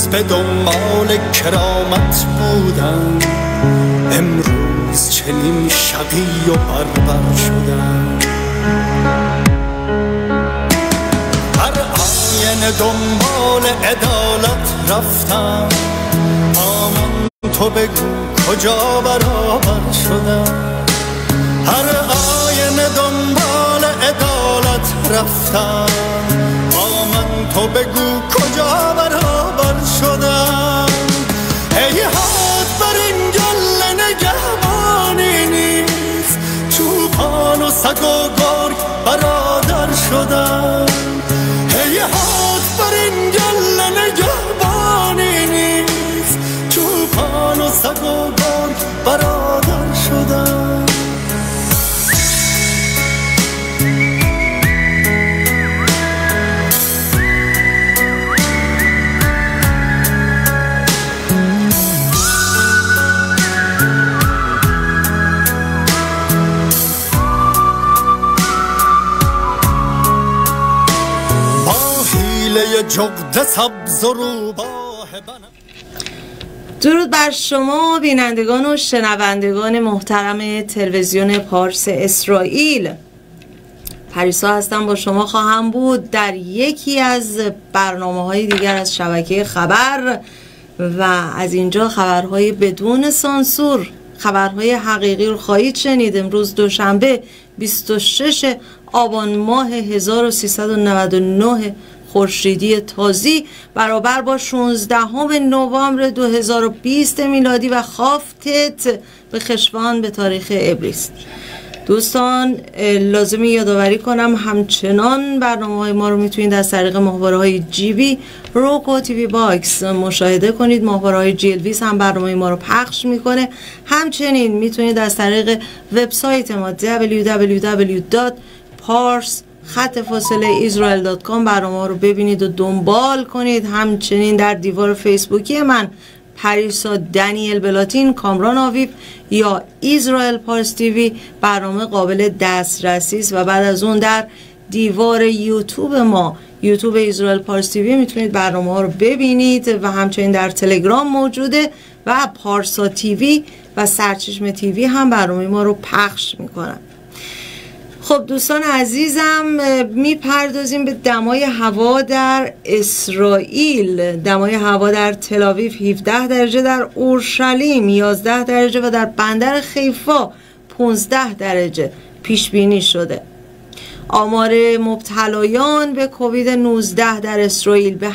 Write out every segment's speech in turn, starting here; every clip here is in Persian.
به دنبال کرامت بودن، امروز چنین شقی و بربر شدن. هر آینه دنبال عدالت رفتن، آمن تو بگو کجا برابر شدن. هر آینه دنبال عدالت رفتن، آمن تو بگو کجا برابر شدن. ای هات بر این گله نگهبانی نیست، چوپان و سگ و گرگ برادر شدن. ای هات بر این گله نگهبانی نیست، چوپان و سگ و گرگ برادر شدن. جغد سبز و روباه درود بر شما بینندگان و شنوندگان محترم تلویزیون پارس اسرائیل. پریسا هستم، با شما خواهم بود در یکی از برنامه‌های دیگر از شبکه خبر و از اینجا خبرهای بدون سانسور، خبرهای حقیقی رو خواهید شنید. امروز دوشنبه 26 آبان ماه 1399 خورشیدی تازی برابر با 16 نوامبر 2020 میلادی و خافتت به خشوان به تاریخ عبری است. دوستان لازمی یادآوری کنم همچنان برنامه‌های ما رو میتونید از طریق ماهواره‌های جیبی، روکو تیوی باکس مشاهده کنید. ماهواره‌های GLVS هم برنامه ما رو پخش میکنه. همچنین میتونید از طریق وبسایت ما www.pars-israel.com برنامه رو ببینید و دنبال کنید. همچنین در دیوار فیسبوکی من پریسا دنیل بلاتین، کامران آویب یا اسرائیل پارس تیوی برنامه قابل دسترسی است و بعد از اون در دیوار یوتیوب ما، یوتیوب اسرائیل پارس تیوی، میتونید برنامه ها رو ببینید و همچنین در تلگرام موجوده و پارسا تیوی و سرچشمه تیوی هم برنامه ما رو پخش میکنن. خب دوستان عزیزم، میپردازیم به دمای هوا در اسرائیل. دمای هوا در تل‌آویو 17 درجه، در اورشلیم 11 درجه و در بندر حیفا 15 درجه پیش بینی شده. آمار مبتلایان به کووید 19 در اسرائیل به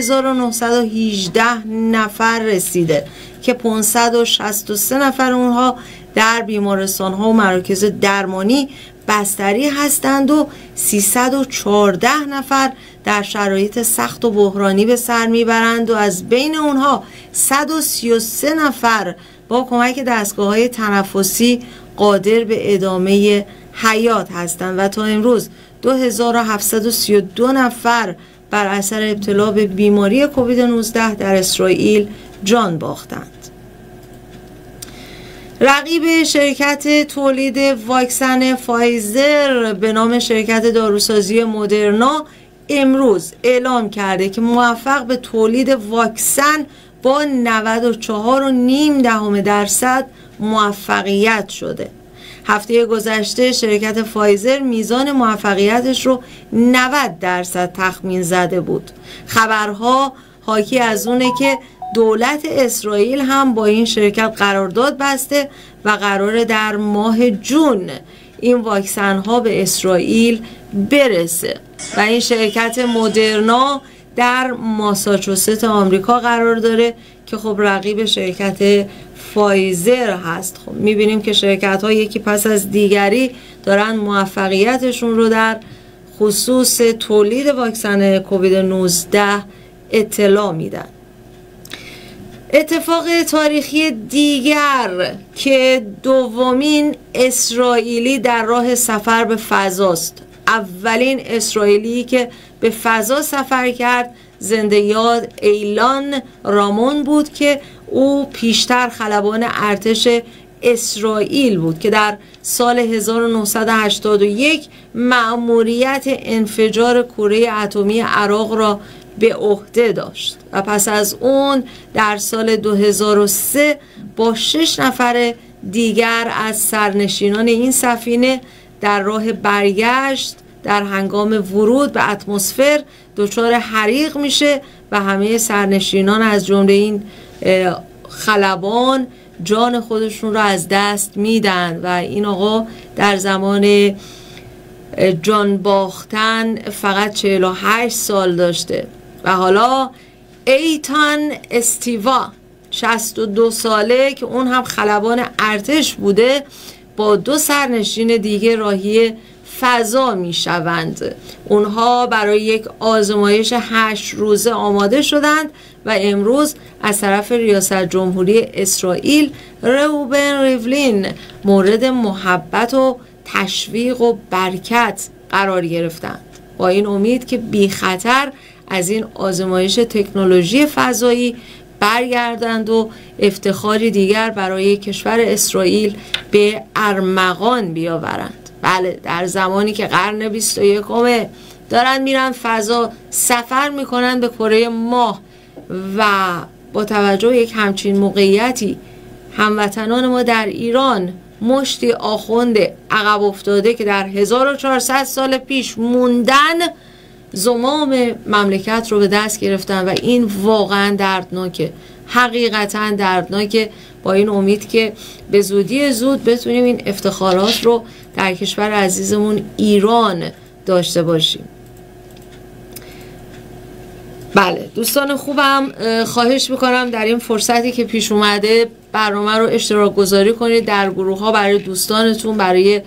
7918 نفر رسیده که 563 نفر اونها در بیمارستان‌ها و مراکز درمانی بستری هستند و 314 نفر در شرایط سخت و بحرانی به سر میبرند و از بین اونها 133 نفر با کمک دستگاه‌های تنفسی قادر به ادامه حیات هستند و تا امروز 2732 نفر بر اثر ابتلا به بیماری کووید 19 در اسرائیل جان باختند. رقیب شرکت تولید واکسن فایزر به نام شرکت داروسازی مدرنا امروز اعلام کرده که موفق به تولید واکسن با 94.5% موفقیت شده. هفته گذشته شرکت فایزر میزان موفقیتش رو 90% تخمین زده بود. خبرها حاکی از اونه که دولت اسرائیل هم با این شرکت قرارداد بسته و قراره در ماه جون این واکسن ها به اسرائیل برسه و این شرکت مدرنا در ماساچوست آمریکا قرار داره که خب رقیب شرکت فایزر هست. خب میبینیم که شرکت ها یکی پس از دیگری دارن موفقیتشون رو در خصوص تولید واکسن کووید 19 اطلاع میدن. اتفاق تاریخی دیگر که دومین اسرائیلی در راه سفر به فضاست. اولین اسرائیلی که به فضا سفر کرد زنده یاد ایلان رامون بود که او پیشتر خلبان ارتش اسرائیل بود که در سال 1981 مأموریت انفجار کره اتمی عراق را به عهده داشت و پس از اون در سال 2003 با 6 نفر دیگر از سرنشینان این سفینه در راه برگشت در هنگام ورود به اتمسفر دچار حریق میشه و همه سرنشینان از جمله این خلبان جان خودشون رو از دست میدن و این آقا در زمان جان باختن فقط 48 سال داشته و حالا ایتان استیوا 62 ساله که اون هم خلبان ارتش بوده با 2 سرنشین دیگه راهی فضا می شوند. اونها برای یک آزمایش 8 روزه آماده شدند و امروز از طرف ریاست جمهوری اسرائیل روبن ریولین مورد محبت و تشویق و برکت قرار گرفتند با این امید که بی خطر از این آزمایش تکنولوژی فضایی برگردند و افتخاری دیگر برای کشور اسرائیل به ارمغان بیاورند. بله، در زمانی که قرن 21 دارن میرن فضا، سفر میکنن به کره ماه و با توجه به یک همچین موقعیتی هموطنان ما در ایران مشتی آخوند عقب افتاده که در 1400 سال پیش موندن زمام مملکت رو به دست گرفتن و این واقعا دردناکه، حقیقتا دردناکه. با این امید که به زودی زود بتونیم این افتخارات رو در کشور عزیزمون ایران داشته باشیم. بله دوستان خوبم، خواهش میکنم در این فرصتی که پیش اومده برنامه رو اشتراک گذاری کنید در گروه ها، برای دوستانتون، برای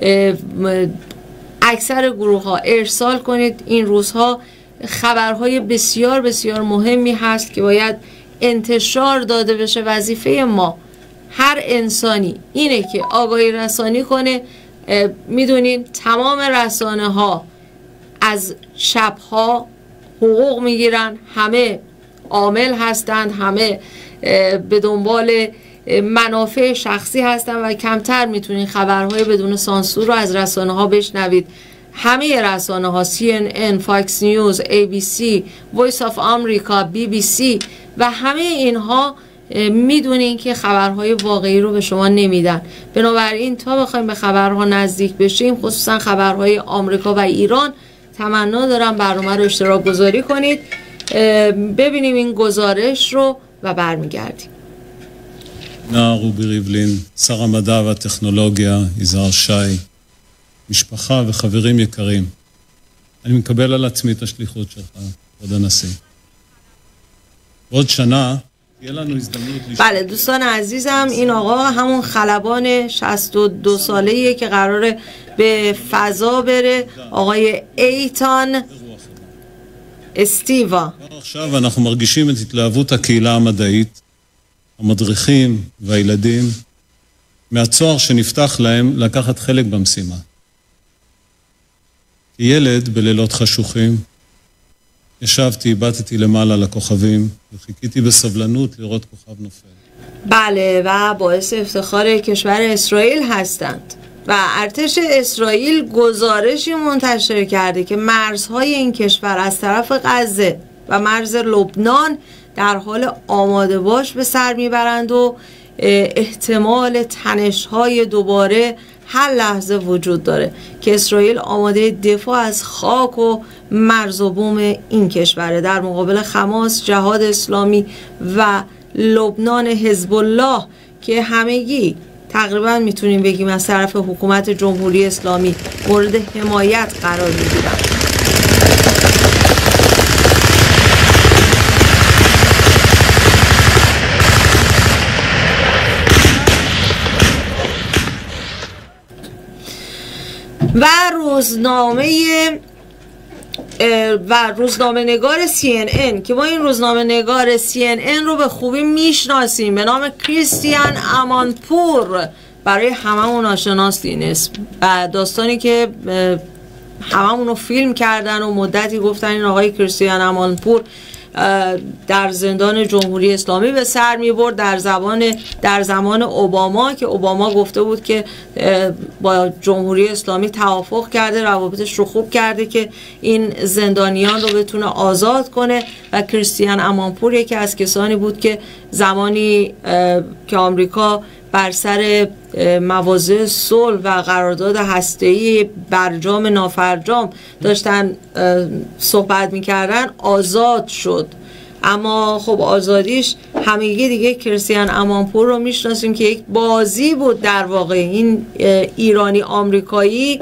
اکثر گروه ها ارسال کنید. این روزها خبرهای بسیار بسیار مهمی هست که باید انتشار داده بشه. وظیفه ما هر انسانی اینه که آگاهی رسانی کنه. میدونین تمام رسانه ها از شبها حقوق میگیرن، همه عامل هستند، همه به دنبال منافع شخصی هستن و کمتر میتونین خبرهای بدون سانسور رو از رسانه ها بشنوید. همه رسانه ها CNN، فاکس نیوز، ABC، وایس آف آمریکا، BBC و همه اینها میدونین که خبرهای واقعی رو به شما نمیدن. بنابراین تا بخوایم به خبرها نزدیک بشیم، خصوصا خبرهای آمریکا و ایران، تمنا دارم برنامه رو اشتراک گذاری کنید، ببینیم این گزارش رو و برمیگردیم. רובי ריבלין, שר המדע והטכנולוגיה, יזהר שי, משפחה וחברים יקרים, אני מקבל על עצמי את השליחות שלך, כבוד הנשיא. בעוד שנה תהיה לנו הזדמנות לשמוע. بله دوستان عزیزم، این آقا همون خلبان 62 ساله‌ایه که قراره به فضا بره، آقای ایتان استیوا. עכשיו אנחנו מרגישים את התלהבות הקהילה המדעית, המדריכים והילדים, מהצוהר שנפתח להם לקחת חלק במשימה. כילד בלילות חשוכים, ישבתי, הבטתי למעלה לכוכבים, וחיכיתי בסבלנות לראות כוכב נופל. بله و باعث افتخار کشور اسرائیل هستند و ارتش اسرائیل گزارشی منتشر کرده که مرزهای این کشور از طرف غزه و مرز لبنان در حال آماده باش به سر میبرند و احتمال تنش‌های دوباره هر لحظه وجود داره که اسرائیل آماده دفاع از خاک و مرز و بوم این کشوره در مقابل حماس، جهاد اسلامی و لبنان حزب الله که همگی تقریبا میتونیم بگیم از طرف حکومت جمهوری اسلامی مورد حمایت قرار میگیرن. و روزنامه نگار CNN که ما این روزنامه نگار CNN رو به خوبی میشناسیم به نام کریستیان امانپور، برای هممون آشناست این اسم و داستانی که هممون رو فیلم کردن و مدتی گفتن این آقای کریستیان امانپور در زندان جمهوری اسلامی به سر می‌برد در زمان اوباما، که اوباما گفته بود که با جمهوری اسلامی توافق کرده، روابطش رو خوب کرده که این زندانیان رو بتونه آزاد کنه. و کریستیان امانپور یکی از کسانی بود که زمانی که آمریکا بر سر مواضع صلح و قرارداد هسته‌ای برجام نافرجام داشتن صحبت می‌کردن آزاد شد. اما خب آزادیش همگی دیگه کریستیان امانپور رو میشناسیم که یک بازی بود در واقع. این ایرانی آمریکایی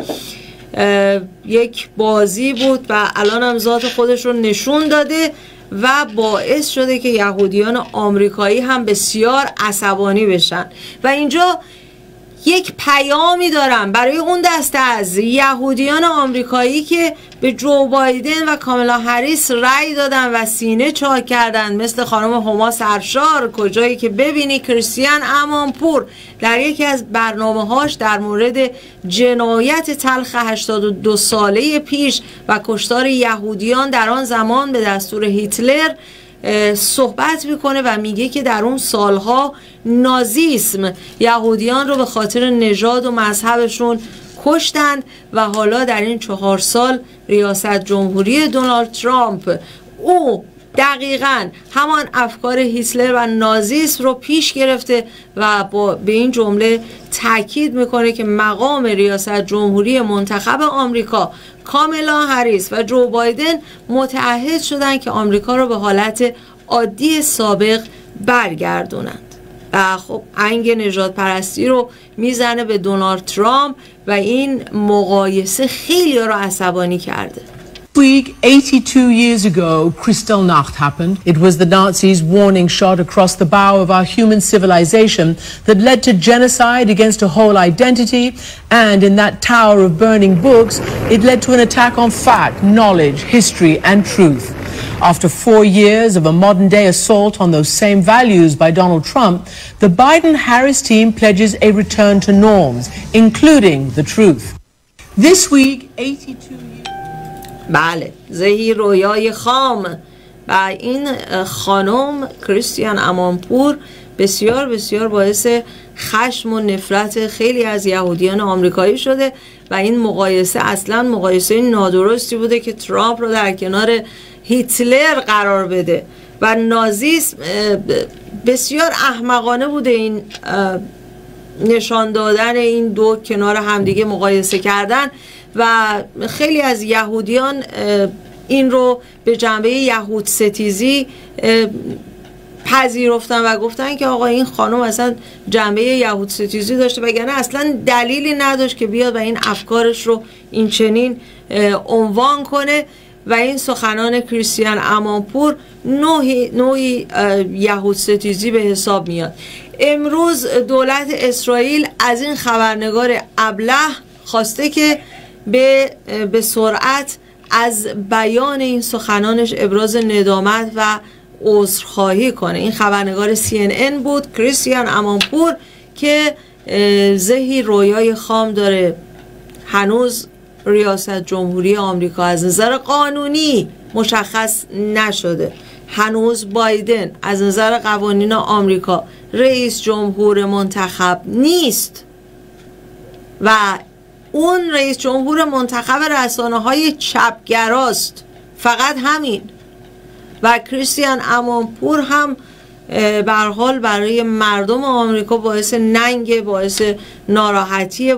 یک بازی بود و الان هم ذات خودش رو نشون داده و باعث شده که یهودیان آمریکایی هم بسیار عصبانی بشن. و اینجا یک پیامی دارم برای اون دسته از یهودیان آمریکایی که به جو بایدن و کامالا هریس رأی دادن و سینه چاک کردن، مثل خانم هما سرشار، کجایی که ببینی کریستیان امانپور در یکی از برنامه‌هاش در مورد جنایت تلخ 82 ساله پیش و کشتار یهودیان در آن زمان به دستور هیتلر صحبت میکنه و میگه که در اون سالها نازیسم یهودیان رو به خاطر نژاد و مذهبشون کشتند و حالا در این 4 سال ریاست جمهوری دونالد ترامپ او دقیقاً همان افکار هیتلر و نازیسم رو پیش گرفته و به این جمله تاکید میکنه که مقام ریاست جمهوری منتخب آمریکا کامالا هریس و جو بایدن متعهد شدن که آمریکا رو به حالت عادی سابق برگردونند. و خب انگ نژاد پرستی رو میزنه به دونالد ترامپ و این مقایسه خیلی رو عصبانی کرده. Week 82 years ago, Kristallnacht happened. It was the Nazis' warning shot across the bow of our human civilization that led to genocide against a whole identity, and in that tower of burning books, it led to an attack on fact, knowledge, history, and truth. After 4 years of a modern-day assault on those same values by Donald Trump, the Biden-Harris team pledges a return to norms, including the truth. This week, 82 years... بله، زهی رویای خام. و این خانم کریستیان امانپور بسیار بسیار باعث خشم و نفرت خیلی از یهودیان آمریکایی شده و این مقایسه اصلا مقایسه نادرستی بوده که ترامپ رو در کنار هیتلر قرار بده و نازیسم. بسیار احمقانه بوده این نشان دادن این دو کنار همدیگه مقایسه کردن و خیلی از یهودیان این رو به جنبه یهود ستیزی پذیرفتن و گفتن که آقا این خانم اصلا جنبه یهود ستیزی داشته، وگرنه اصلا دلیلی نداشت که بیاد و این افکارش رو این چنین عنوان کنه. و این سخنان کریستیان امانپور نوعی یهود ستیزی به حساب میاد. امروز دولت اسرائیل از این خبرنگار ابله خواسته که به سرعت از بیان این سخنانش ابراز ندامت و عذرخواهی کنه. این خبرنگار CNN بود، کریستیان امانپور، که زهی رویای خام داره. هنوز ریاست جمهوری آمریکا از نظر قانونی مشخص نشده. هنوز بایدن از نظر قوانین آمریکا رئیس جمهور منتخب نیست و اون رئیس جمهور منتخب رسانه‌های چپگراست، فقط همین. و کریستیان امانپور هم به هر حال برای مردم آمریکا باعث ننگ، باعث ناراحتی،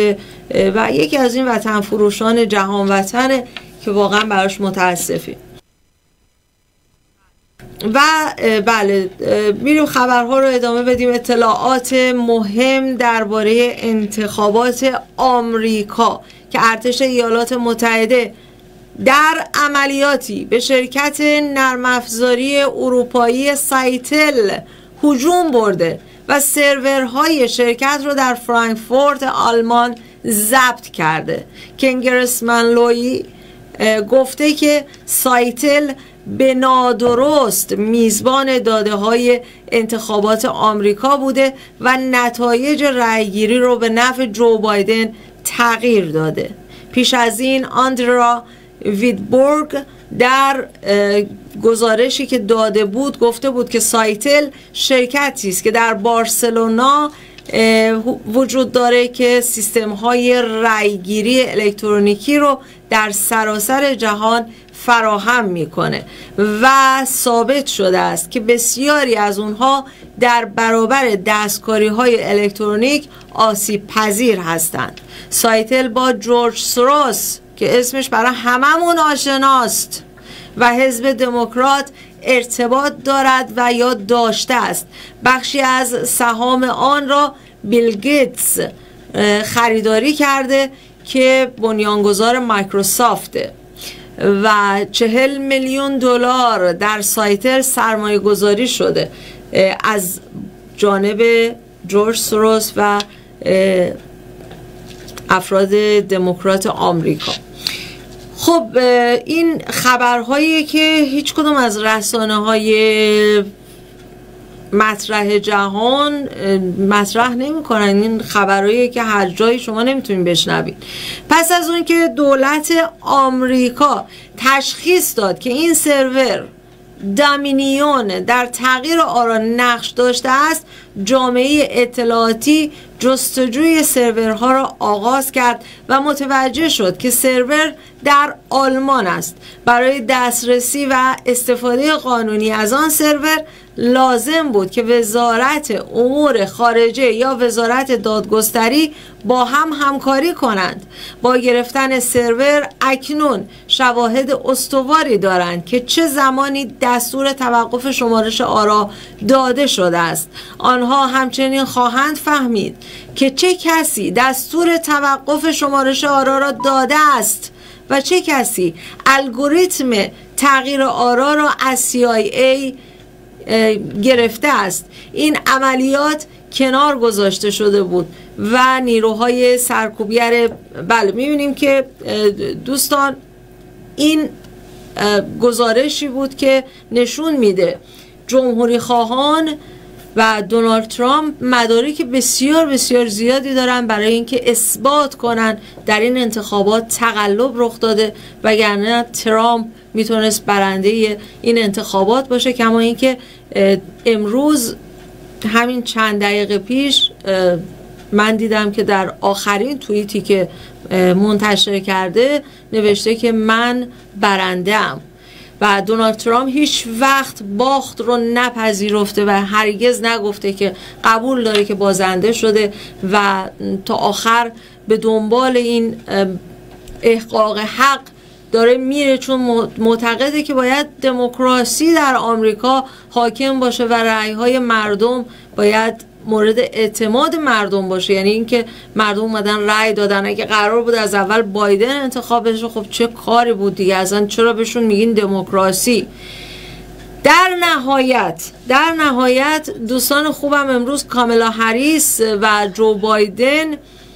و یکی از این وطن فروشان جهان وطنه که واقعا براش متاسفیم. و بله، میریم خبرها رو ادامه بدیم. اطلاعات مهم درباره انتخابات آمریکا که ارتش ایالات متحده در عملیاتی به شرکت نرم افزاری اروپایی سایتل هجوم برده و سرورهای شرکت رو در فرانکفورت آلمان ضبط کرده. کنگرسمن لویی گفته که سایتل به نادرست میزبان داده های انتخابات آمریکا بوده و نتایج رأیگیری رو به نفع جو بایدن تغییر داده. پیش از این آندرا ویدبورگ در گزارشی که داده بود گفته بود که سایتل شرکتی است که در بارسلونا وجود داره که سیستم های رأیگیری الکترونیکی رو در سراسر جهان فراهم میکنه و ثابت شده است که بسیاری از اونها در برابر دستکاری های الکترونیک آسیب پذیر هستند. سایتل با جورج سوروس که اسمش برای هممون آشناست و حزب دموکرات ارتباط دارد و یا داشته است. بخشی از سهام آن را بیل گیتس خریداری کرده که بنیانگذار مایکروسافته و 40 میلیون دلار در سایتل سرمایه گذاری شده از جانب جورج سوروس و افراد دموکرات آمریکا. خب این خبرهایی که هیچ کدوم از رسانه‌های مطرح جهان مطرح نمی‌کنن، این خبرهایی که هر جایی شما نمیتونین بشنوید. پس از اون که دولت آمریکا تشخیص داد که این سرور دامینیون در تغییر آرا نقش داشته است، جامعه اطلاعاتی جستجوی سرورها را آغاز کرد و متوجه شد که سرور در آلمان است. برای دسترسی و استفاده قانونی از آن سرور لازم بود که وزارت امور خارجه یا وزارت دادگستری با هم همکاری کنند. با گرفتن سرور اکنون شواهد استواری دارند که چه زمانی دستور توقف شمارش آرا داده شده است. آنها همچنین خواهند فهمید که چه کسی دستور توقف شمارش آرا را داده است و چه کسی الگوریتم تغییر آرا را از CIA گرفته است. این عملیات کنار گذاشته شده بود و نیروهای سرکوبگر بله می‌بینیم که دوستان این گزارشی بود که نشون میده جمهوری خواهان و دونالد ترامپ مدارک بسیار بسیار زیادی دارن برای اینکه اثبات کنن در این انتخابات تقلب رخ داده، وگرنه ترامپ میتونست برنده این انتخابات باشه. کما اینکه امروز همین چند دقیقه پیش من دیدم که در آخرین توییتی که منتشر کرده نوشته که من برنده‌ام و دونالد ترامپ هیچ وقت باخت رو نپذیرفته و هرگز نگفته که قبول داره که بازنده شده و تا آخر به دنبال این احقاق حق داره میره، چون معتقده که باید دموکراسی در آمریکا حاکم باشه و رأی‌های مردم باید مورد اعتماد مردم باشه. یعنی اینکه مردم اومدن رأی دادن، اگه قرار بود از اول بایدن انتخاب بشه خب چه کاری بود دیگه، اصلا چرا بهشون میگین دموکراسی؟ در نهایت دوستان خوبم، امروز کامالا هریس و جو بایدن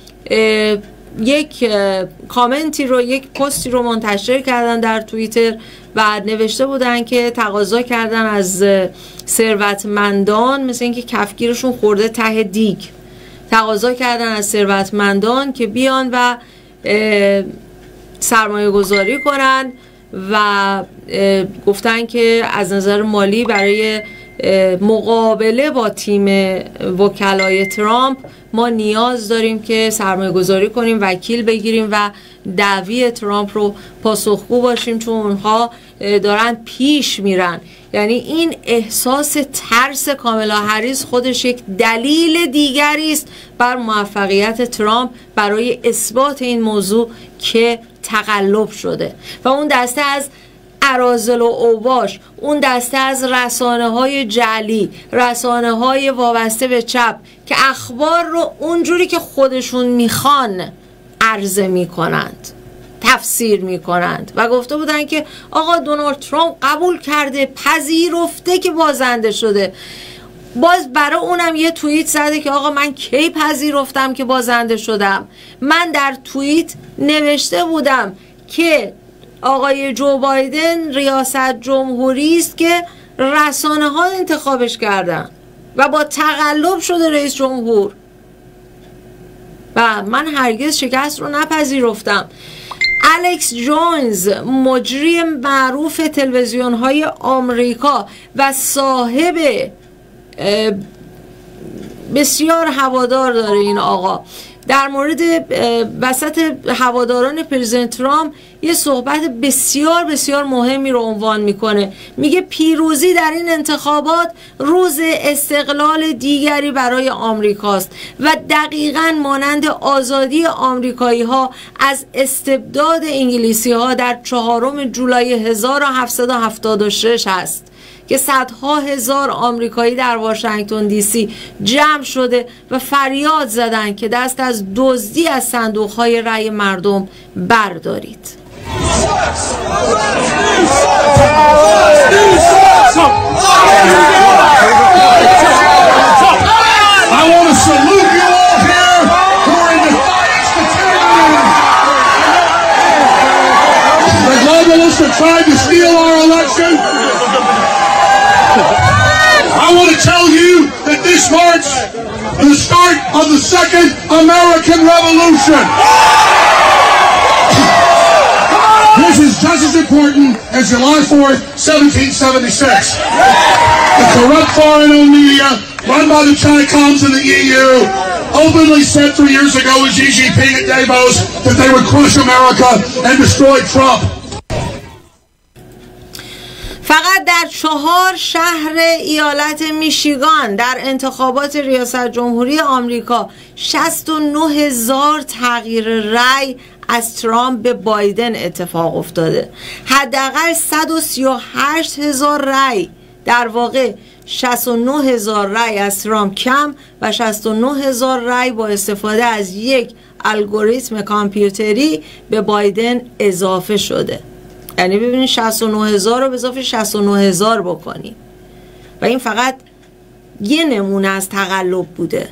یک کامنتی رو، یک پستی رو منتشر کردن در توییتر و نوشته بودن که تقاضا کردن از ثروتمندان، مثل اینکه کفگیرشون خورده ته دیگ، تقاضا کردن از ثروتمندان که بیان و سرمایه گذاری کنن و گفتن که از نظر مالی برای مقابله با تیم وکلای ترامپ ما نیاز داریم که سرمایه گذاری کنیم، وکیل بگیریم و دعوی ترامپ رو پاسخگو باشیم، چون اونها دارن پیش میرن. یعنی این احساس ترس کامالا هریس خودش یک دلیل دیگری است بر موفقیت ترامپ برای اثبات این موضوع که تقلب شده و اون دسته از اراذل و اوباش، اون دسته از رسانه‌های جعلی، رسانه‌های وابسته به چپ که اخبار رو اونجوری که خودشون میخوان عرضه میکنند، تفسیر میکنند و گفته بودن که آقا دونالد ترامپ قبول کرده، پذیرفته که بازنده شده. باز برای اونم یه توییت زده که آقا من کی پذیرفتم که بازنده شدم؟ من در توییت نوشته بودم که آقای جو بایدن ریاست جمهوری است که رسانه ها انتخابش کردن و با تقلب شده رئیس جمهور و من هرگز شکست رو نپذیرفتم. الکس جونز، مجری معروف تلویزیون های آمریکا و صاحب بسیار هوادار داره این آقا، در مورد وسط هواداران پرزیدنت ترامپ یه صحبت بسیار بسیار مهمی رو عنوان میکنه. میگه پیروزی در این انتخابات روز استقلال دیگری برای آمریکاست و دقیقاً مانند آزادی آمریکایی ها از استبداد انگلیسی ها در 4 جولای 1776 است که صدها هزار آمریکایی در واشنگتن دی سی جمع شده و فریاد زدند که دست از دزدی از صندوق‌های رأی مردم بردارید. I want to salute you all here who are in defiance to tyranny. The globalists have tried to steal our election. I want to tell you that this marks the start of the Second American Revolution. This is just as important as July 4th, 1776. The corrupt foreign-owned media, run by the Chicoms and the EU, openly said 3 years ago with Xi Jinping at Davos that they would crush America and destroy Trump. فقط در 4 شهر ایالت میشیگان در انتخابات ریاست جمهوری آمریکا 69,000 تغییر رأی از ترامپ به بایدن اتفاق افتاده. حداقل 138,000 رأی، در واقع 69,000 رأی از ترامپ کم و 69,000 رأی با استفاده از یک الگوریتم کامپیوتری به بایدن اضافه شده. یعنی ببینید 69,000 رو به اضافه 69,000 بکنید و این فقط یه نمونه از تقلب بوده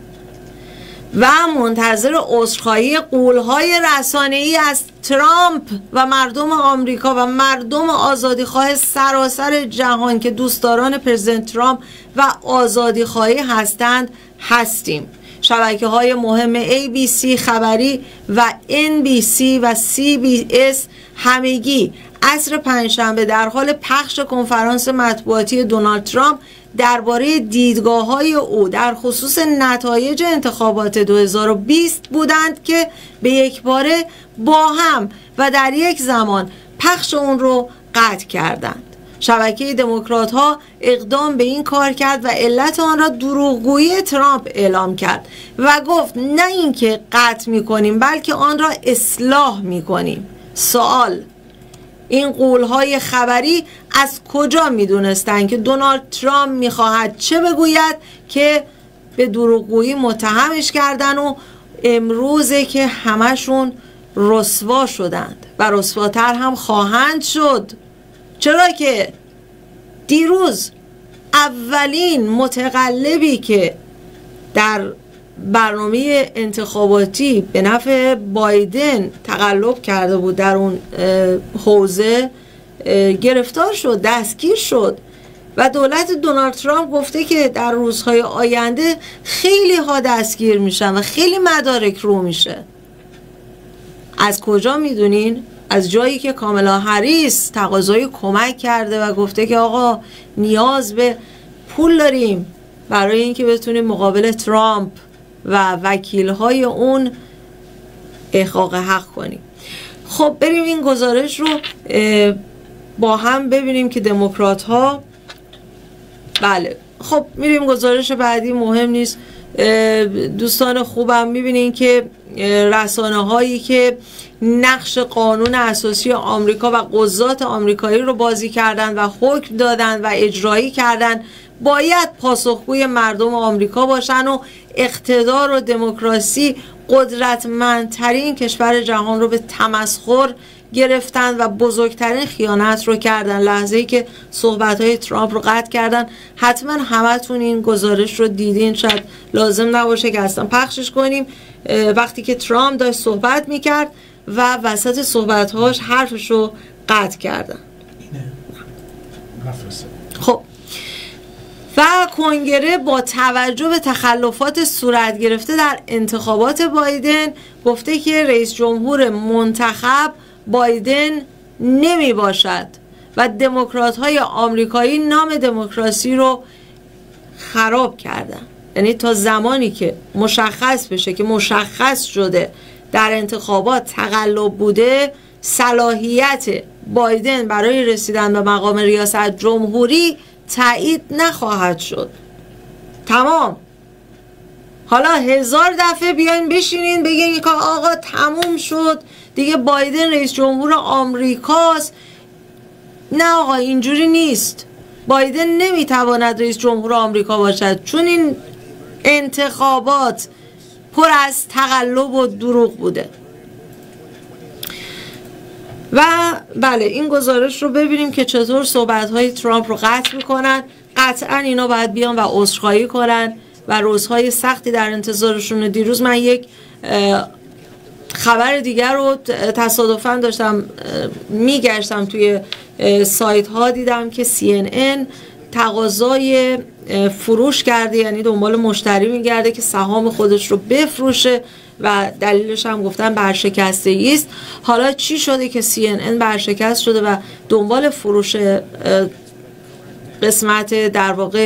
و منتظر عذرخواهی غول‌های رسانه‌ای از ترامپ و مردم آمریکا و مردم آزادیخواه سراسر جهان که دوستداران پرزیدنت ترامپ و آزادیخواهی هستند هستیم. شبکه‌های مهم ABC خبری و NBC و CBS همگی عصر پنجشنبه در حال پخش کنفرانس مطبوعاتی دونالد ترامپ درباره دیدگاه‌های او در خصوص نتایج انتخابات 2020 بودند که به یکباره با هم و در یک زمان پخش اون رو قطع کردند. شبکه دموکرات‌ها اقدام به این کار کرد و علت آن را دروغگویی ترامپ اعلام کرد و گفت نه اینکه قطع می‌کنیم بلکه آن را اصلاح می‌کنیم. سوال: این غول‌های خبری از کجا می‌دونستند که دونالد ترامپ می‌خواهد چه بگوید که به دروغگویی متهمش کردن و امروزه که همشون رسوا شدند و رسواتر هم خواهند شد؟ چرا که دیروز اولین متقلبی که در برنامه انتخاباتی به نفع بایدن تقلب کرده بود در اون حوزه گرفتار شد، دستگیر شد و دولت دونالد ترامپ گفته که در روزهای آینده خیلی ها دستگیر میشن و خیلی مدارک رو میشه. از کجا میدونین؟ از جایی که کامالا هریس تقاضای کمک کرده و گفته که آقا نیاز به پول داریم برای اینکه بتونیم مقابل ترامپ و وکیل‌های اون احقاق حق کنیم. خب بریم این گزارش رو با هم ببینیم که دموکرات‌ها، بله خب میریم گزارش بعدی، مهم نیست دوستان خوبم. میبینین که رسانه هایی که نقش قانون اساسی آمریکا و قضات آمریکایی رو بازی کردن و حکم دادن و اجرایی کردن باید پاسخگوی مردم آمریکا باشن و اقتدار و دموکراسی قدرتمندترین کشور جهان رو به تمسخر گرفتن و بزرگترین خیانت رو کردن. لحظه‌ای که صحبت‌های ترامپ رو قطع کردن، حتما همتون این گزارش رو دیدین، شاید لازم نباشه که اصلا پخشش کنیم. وقتی که ترامپ داشت صحبت میکرد و وسط صحبت‌هاش حرفش رو قطع کردن. خب و کنگره با توجه به تخلفات صورت گرفته در انتخابات بایدن گفته که رئیس جمهور منتخب بایدن نمی باشد و دموکرات های آمریکایی نام دموکراسی رو خراب کردن. یعنی تا زمانی که مشخص بشه که مشخص شده در انتخابات تقلب بوده، صلاحیت بایدن برای رسیدن به مقام ریاست جمهوری تایید نخواهد شد. تمام. حالا 1000 دفعه بیاین بشینین بگین که آقا تموم شد دیگه بایدن رئیس جمهور آمریکاست. نه آقا اینجوری نیست. بایدن نمیتواند رئیس جمهور آمریکا باشد چون این انتخابات پر از تقلب و دروغ بوده. و بله این گزارش رو ببینیم که چطور صحبت‌های ترامپ رو قطع میکنن. قطعا اینا باید بیان و عذرخواهی کنن و روزهای سختی در انتظارشونه. دیروز من یک خبر دیگر رو تصادفاً داشتم میگشتم توی سایت ها، دیدم که CNN تقاضای فروش کرده، یعنی دنبال مشتری میگرده که سهام خودش رو بفروشه و دلیلش هم گفتن برشکستگی است. حالا چی شده که CNN برشکست شده و دنبال فروش قسمت در واقع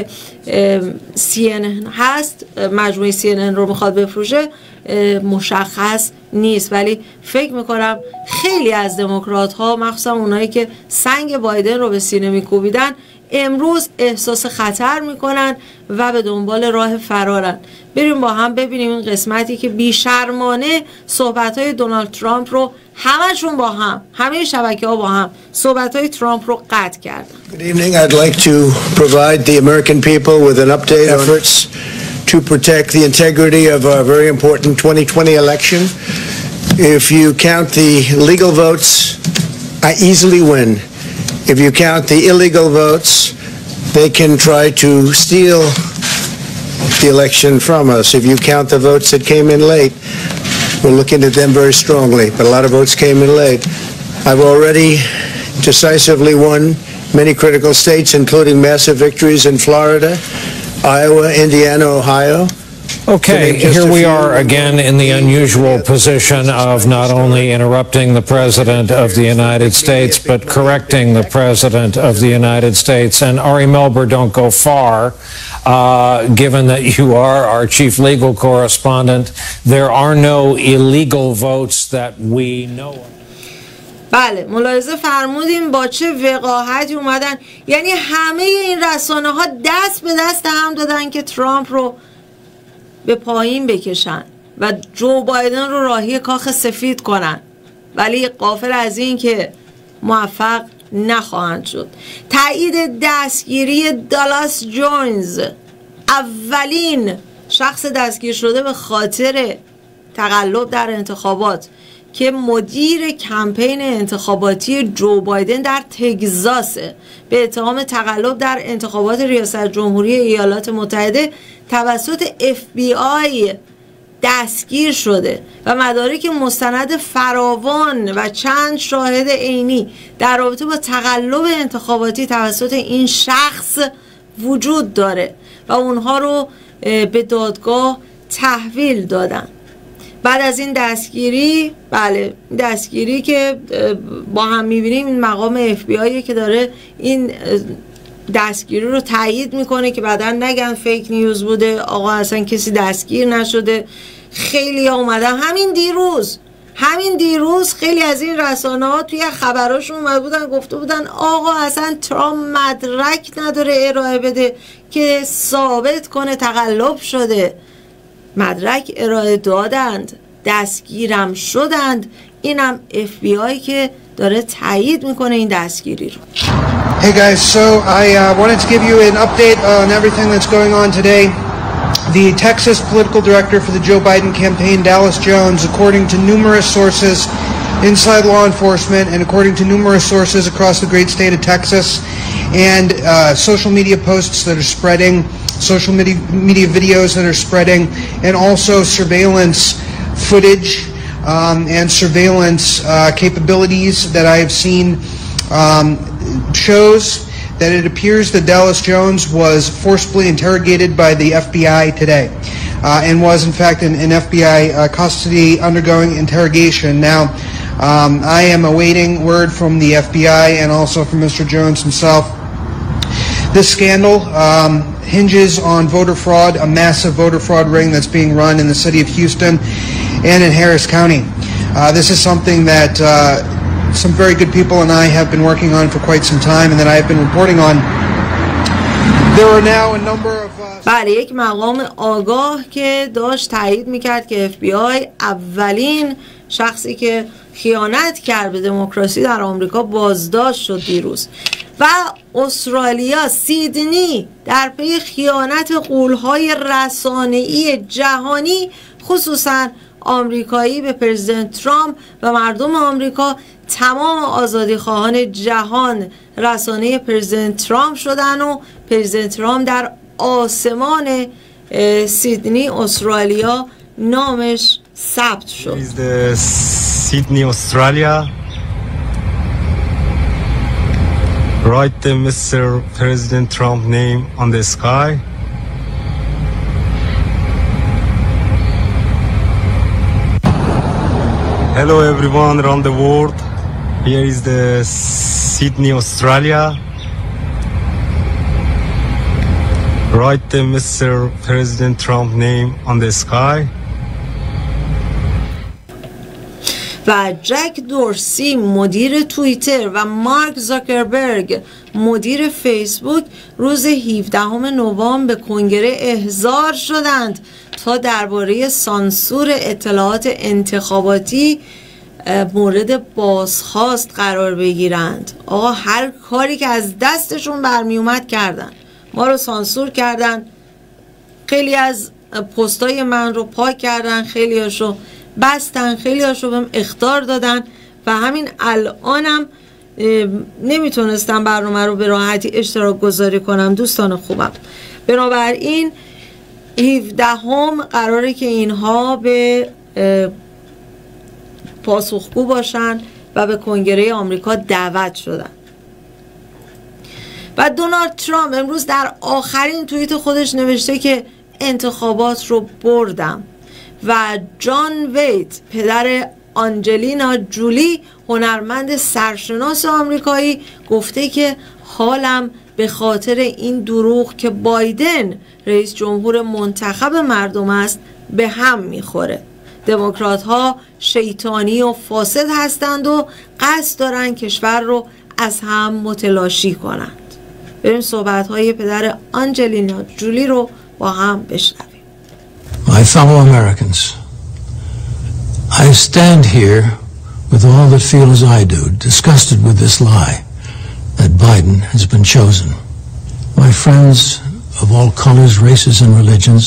CNN هست، مجموعه CNN رو میخواد بفروشه، مشخص نیست. ولی فکر میکنم خیلی از دموکرات ها، مخصوصا اونایی که سنگ بایدن رو به سینه میکوبیدن، امروز احساس خطر میکنن و به دنبال راه فرارن. بریم با هم ببینیم این قسمتی که بیشرمانه صحبت‌های دونالد ترامپ رو همشون با هم، همه شبکه‌ها با هم صحبت‌های ترامپ رو قطع کردن. Good evening. I'd like to provide the American people with an update on efforts to protect the integrity of our very important 2020 election. If you count the legal votes, I easily win. If you count the illegal votes, they can try to steal the election from us. If you count the votes that came in late, we're looking at them very strongly, but a lot of votes came in late. I've already decisively won many critical states, including massive victories in Florida, Iowa, Indiana, Ohio. Okay, here we are again in the unusual position of not only interrupting the President of the United States, but correcting the President of the United States. And Ari Melber, don't go far, given that you are our chief legal correspondent. There are no illegal votes that we know of. بله ملاحظه فرمودیم با چه وقاحتی اومدن، یعنی همه این رسانه ها دست به دست هم دادن که ترامپ رو به پایین بکشن و جو بایدن رو راهی کاخ سفید کنن، ولی غافل از این که موفق نخواهند شد. تایید دستگیری دالاس جونز، اولین شخص دستگیر شده به خاطر تقلب در انتخابات که مدیر کمپین انتخاباتی جو بایدن در تگزاس به اتهام تقلب در انتخابات ریاست جمهوری ایالات متحده توسط FBI دستگیر شده و مدارک مستند فراوان و چند شاهد عینی در رابطه با تقلب انتخاباتی توسط این شخص وجود داره و اونها رو به دادگاه تحویل دادن. بعد از این دستگیری، بله دستگیری که با هم میبینیم، این مقام FBI که داره این دستگیری رو تایید میکنه که بعدا نگن فیک نیوز بوده، آقا اصلا کسی دستگیر نشده. خیلی ها اومدن همین دیروز خیلی از این رسانه ها توی خبراشون اومد بودن گفته بودن آقا اصلا ترامپ مدرک نداره ارائه بده که ثابت کنه تقلب شده. مدرک ارائه دادند، دستگیرم شدند. اینم FBI که داره تایید میکنه این دستگیری رو. Hey guys, so I wanted to give you an update on everything that's going on today. The Texas political director for the Joe Biden campaign, Dallas Jones, according to numerous sources inside law enforcement and according to numerous sources across the great state of Texas, and social media posts that are spreading, social media videos that are spreading, and also surveillance footage and surveillance capabilities that I have seen shows that it appears that Dallas Jones was forcibly interrogated by the FBI today and was in fact in FBI custody undergoing interrogation. Now, I am awaiting word from the FBI and also from Mr. Jones himself. This scandal hinges on voter fraud, a massive voter fraud ring that's being run in the city of Houston and in Harris County. This is something that some very good people and I have been working on for quite some time and that I have been reporting on. There are now a number of بله، یک مقام آگاه که داشت تایید میکرد که FBI اولین شخصی که خیانت کرد به دموکراسی در آمریکا بازداشت شد دیروز. و استرالیا، سیدنی، در پی خیانت غول‌های رسانه‌ای جهانی خصوصا آمریکایی به پرزیدنت ترامپ و مردم آمریکا، تمام آزادیخواهان جهان رسانه پرزیدنت ترامپ شدن و پرزیدنت ترامپ در آسمان سیدنی استرالیا نامش ثبت شد. Sydney, Australia. Write the Mr. President Trump name on the sky. Hello everyone around the world. Here is the Sydney, Australia. Write the Mr. President Trump name on the sky. و جک دورسی مدیر توییتر و مارک زاکربرگ مدیر فیسبوک روز 17 نوامبر به کنگره احضار شدند تا درباره سانسور اطلاعات انتخاباتی مورد بازخواست قرار بگیرند. آقا هر کاری که از دستشون برمی اومد کردن، ما رو سانسور کردن، خیلی از پستای من رو پاک کردن، خیلی هاشو بستن، خیلی هاشو بهم اخطار دادن و همین الانم نمیتونستم برنامه رو به راحتی اشتراک گذاری کنم. دوستان خوبم، بنابراین 17 قراره که اینها به پاسخگو باشن و به کنگره آمریکا دعوت شدن. و دونالد ترامپ امروز در آخرین توییت خودش نوشته که انتخابات رو بردم. و جان ویت پدر آنجلینا جولی هنرمند سرشناس آمریکایی گفته که حالم به خاطر این دروغ که بایدن رئیس جمهور منتخب مردم است به هم میخوره. دموکرات ها شیطانی و فاسد هستند و قصد دارن کشور رو از هم متلاشی کنند. بریم صحبت های پدر آنجلینا جولی رو با هم بشنویم. My fellow Americans, I stand here with all that feel as I do, disgusted with this lie that Biden has been chosen. My friends of all colors, races, and religions,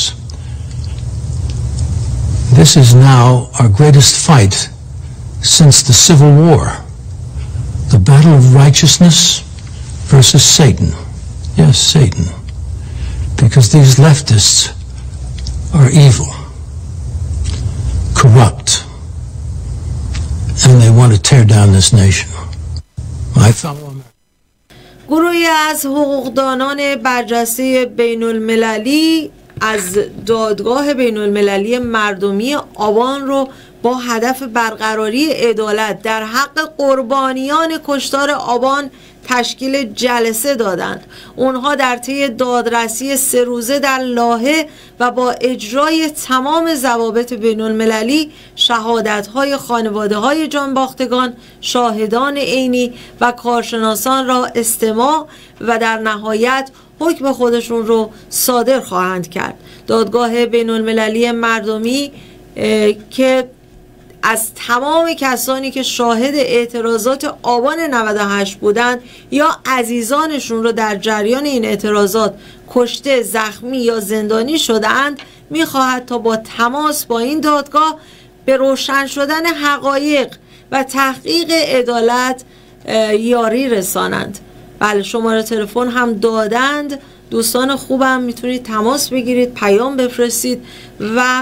this is now our greatest fight since the Civil War, the battle of righteousness versus Satan. Yes, Satan. Because these leftists are evil, corrupt, and they want to tear down this nation. My fellow Americans. گروهی از حقوقدانان برجسته بین المللی از دادگاه بین المللی مردمی آبان رو با هدف برقراری عدالت در حق قربانیان کشتار آبان تشکیل جلسه دادند. اونها در طی دادرسی 3 روزه در لاهه و با اجرای تمام ضوابط بین المللی شهادت‌های خانواده‌های جانباختگان، شاهدان عینی و کارشناسان را استماع و در نهایت حکم خودشون رو صادر خواهند کرد. دادگاه بین المللی مردمی که از تمام کسانی که شاهد اعتراضات آبان 98 بودند یا عزیزانشون رو در جریان این اعتراضات کشته، زخمی یا زندانی شده‌اند، می‌خواهد تا با تماس با این دادگاه به روشن شدن حقایق و تحقیق عدالت یاری رسانند. بله، شماره تلفن هم دادند. دوستان خوبم میتونید تماس بگیرید، پیام بفرستید و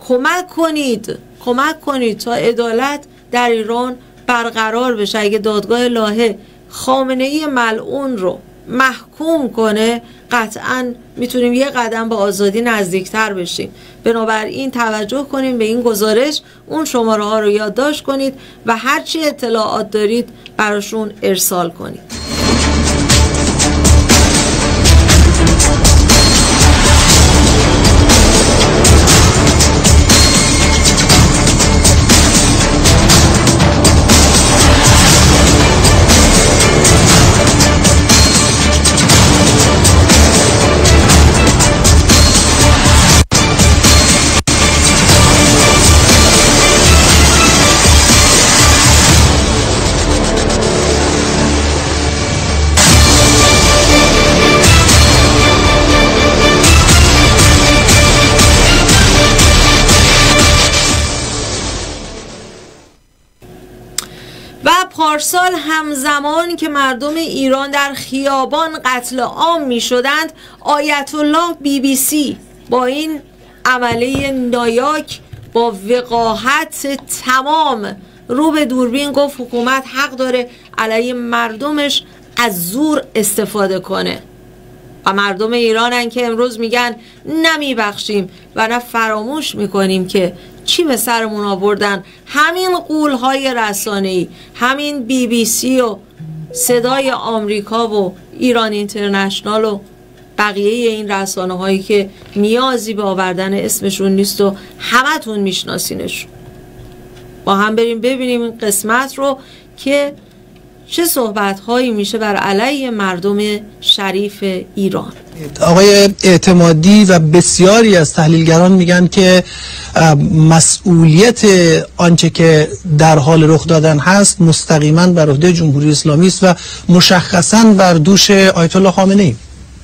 کمک کنید تا عدالت در ایران برقرار بشه. اگه دادگاه لاهه خامنه‌ای ملعون رو محکوم کنه قطعا میتونیم یه قدم به آزادی نزدیکتر بشیم. بنابراین توجه کنیم به این گزارش، اون شماره ها رو یادداشت کنید و هرچی اطلاعات دارید براشون ارسال کنید. پارسال همزمان که مردم ایران در خیابان قتل عام می شدند، آیت الله BBC با این عمله نایاک با وقاحت تمام رو به دوربین گفت حکومت حق داره علیه مردمش از زور استفاده کنه و مردم ایرانن که امروز میگن نمیبخشیم و نه فراموش میکنیم که چی به سرمون آوردن. همین غول‌های رسانه‌ای، همین BBC و صدای آمریکا و ایران اینترنشنال و بقیه این رسانه‌هایی که نیازی به آوردن اسمشون نیست و همتون میشناسینشون. با هم بریم ببینیم این قسمت رو که چه صحبت‌هایی میشه بر علیه مردم شریف ایران. آقای اعتمادی و بسیاری از تحلیلگران میگن که مسئولیت آنچه که در حال رخ دادن هست مستقیما بر عهده جمهوری اسلامی است و مشخصاً بر دوش آیت الله خامنه‌ای.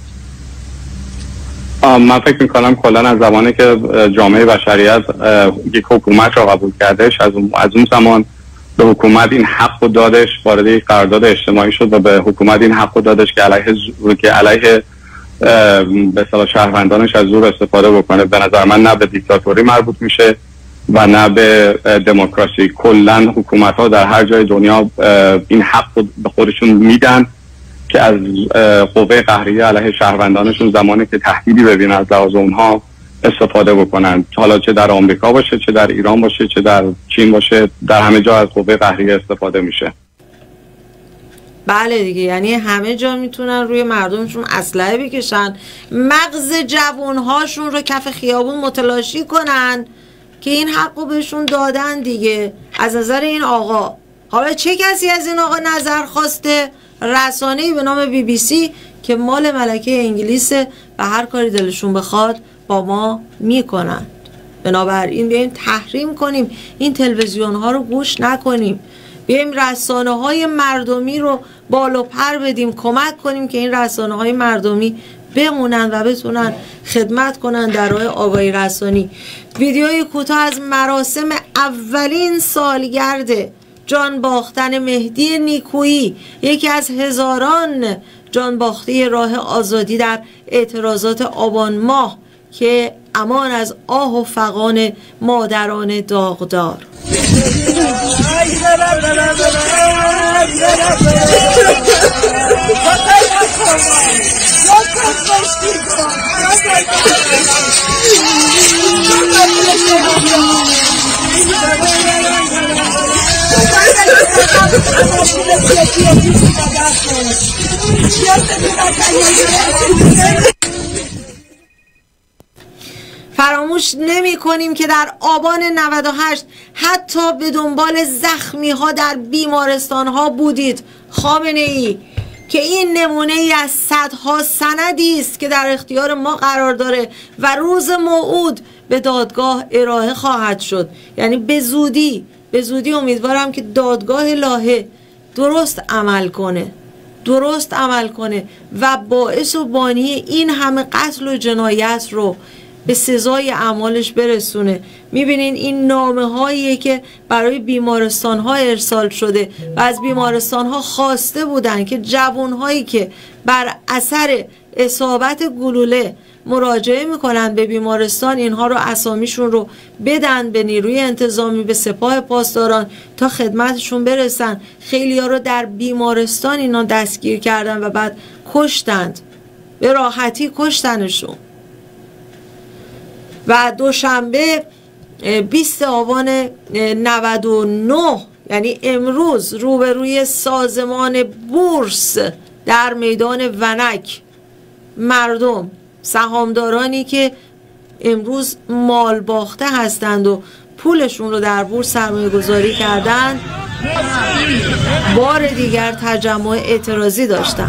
من فکر میکنم کلا از زمانی که جامعه بشریت یک حکومت را قبول کردش، از اون زمان به حکومت این حق و دادش، وارد یک قرارداد اجتماعی شد و به حکومت این حق و دادش که علیه به اصطلاح شهروندانش از زور استفاده بکنه. به نظر من نه به دیکتاتوری مربوط میشه و نه به دموکراسی. کلا حکومت ها در هر جای دنیا این حق به خودشون میدن که از قوه قهریه علیه شهروندانشون زمانی که تهدیدی ببینن از لحاظ اونها استفاده بکنن، حالا چه در آمریکا باشه، چه در ایران باشه، چه در چین باشه، در همه جا از قوه قهریه استفاده میشه. بله دیگه، یعنی همه جا میتونن روی مردمشون اسلحه بکشن، مغز جوانهاشون رو کف خیابون متلاشی کنن که این حق رو بهشون دادن دیگه. از نظر این آقا، حالا چه کسی از این آقا نظر خواسته؟ رسانه‌ای به نام BBC که مال ملکه انگلیسه و هر کاری دلشون بخواد با ما میکنن. بنابراین بیایم تحریم کنیم، این تلویزیون ها رو گوش نکنیم، بیایم رسانه های مردمی رو بالا پر بدیم، کمک کنیم که این رسانه های مردمی بمونن و بتونن خدمت کنن در راه آگاهی رسانی. ویدیوی کوتاه از مراسم اولین سالگرد جان باختن مهدی نیکویی، یکی از هزاران جان باخته راه آزادی در اعتراضات آبان ماه که امان از آه و فغان مادران داغدار. فراموش نمی کنیم که در آبان 98 حتی به دنبال زخمی ها در بیمارستان ها بودید. خامنه ای که این نمونه ای از صدها سندی است که در اختیار ما قرار داره و روز موعود به دادگاه ارائه خواهد شد. یعنی به زودی امیدوارم که دادگاه لاهه درست عمل کنه و باعث و بانی این همه قتل و جنایت رو به سزای اعمالش برسونه. میبینین این نامه هاییه که برای بیمارستان ها ارسال شده و از بیمارستان ها خواسته بودن که جوان هایی که بر اثر اصابت گلوله مراجعه میکنن به بیمارستان، اینها رو اسامیشون رو بدن به نیروی انتظامی، به سپاه پاسداران تا خدمتشون برسن. خیلی ها رو در بیمارستان اینا دستگیر کردن و بعد کشتند، به راحتی کشتنشون. و دوشنبه 20 آبان 99 یعنی امروز روبروی سازمان بورس در میدان ونک مردم، سهامدارانی که امروز مال باخته هستند و پولشون رو در بورس سرمایه گذاری کردن، بار دیگر تجمع اعتراضی داشتن.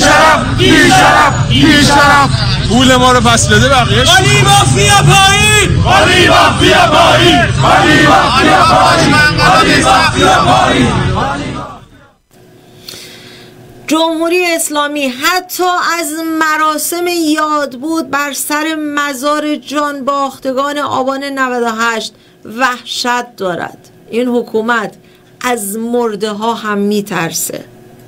پول ما رو پس بده بقیه‌اش. علی مافیا پایین! علی مافیا پایین! علی مافیا پایین! علی مافیا پایین! جمهوری اسلامی حتی از مراسم یادبود بر سر مزار جانباختگان آبان 98 وحشت دارد. این حکومت از مرده ها هم میترسه.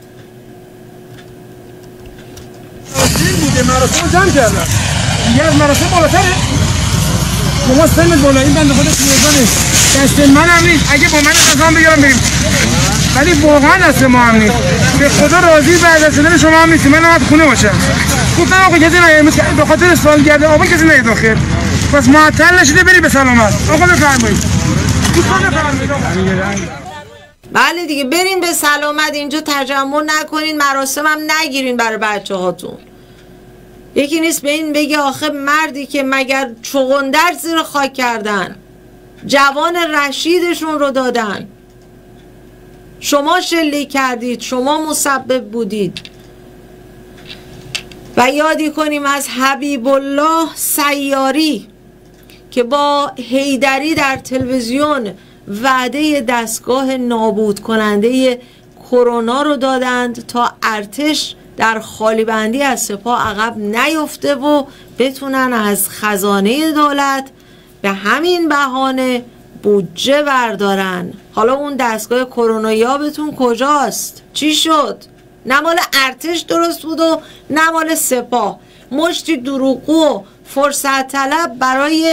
مراسم جمع کردن دیگه، از مراسم بالاتره. شما سنت بالا، این بنده خدا سیزانه دست من هم نیست. اگه با من قسم بگیرم بریم، ولی واقعا دست ما هم نیست. به خدا راضی بعد از شدن شما هم نیست. من هم خونه باشم. گفتم آقا کسی نیاد به خاطر سالگرد آبان کسی نیاد داخل، پس معطل نشده بری به سلامت. آقا بفرمایید. بله دیگه، برین به سلامت. اینجا تجمع نکنین، مراسم هم نگیرین برای بچه هاتون. یکی نیست به این بگه آخه مردی که مگر چغندر زیر خاک کردن، جوان رشیدشون رو دادن، شما شلیک کردید، شما مسبب بودید. و یادی کنیم از حبیب الله سیاری که با حیدری در تلویزیون وعده دستگاه نابود کننده کرونا رو دادند تا ارتش در خالی بندی از سپاه عقب نیفته و بتونن از خزانه دولت به همین بهانه بودجه بردارن. حالا اون دستگاه کرونا یابتون کجاست؟ چی شد؟ نه مال ارتش درست بود و نه مال سپاه. مشتی دروغگو و فرصت طلب برای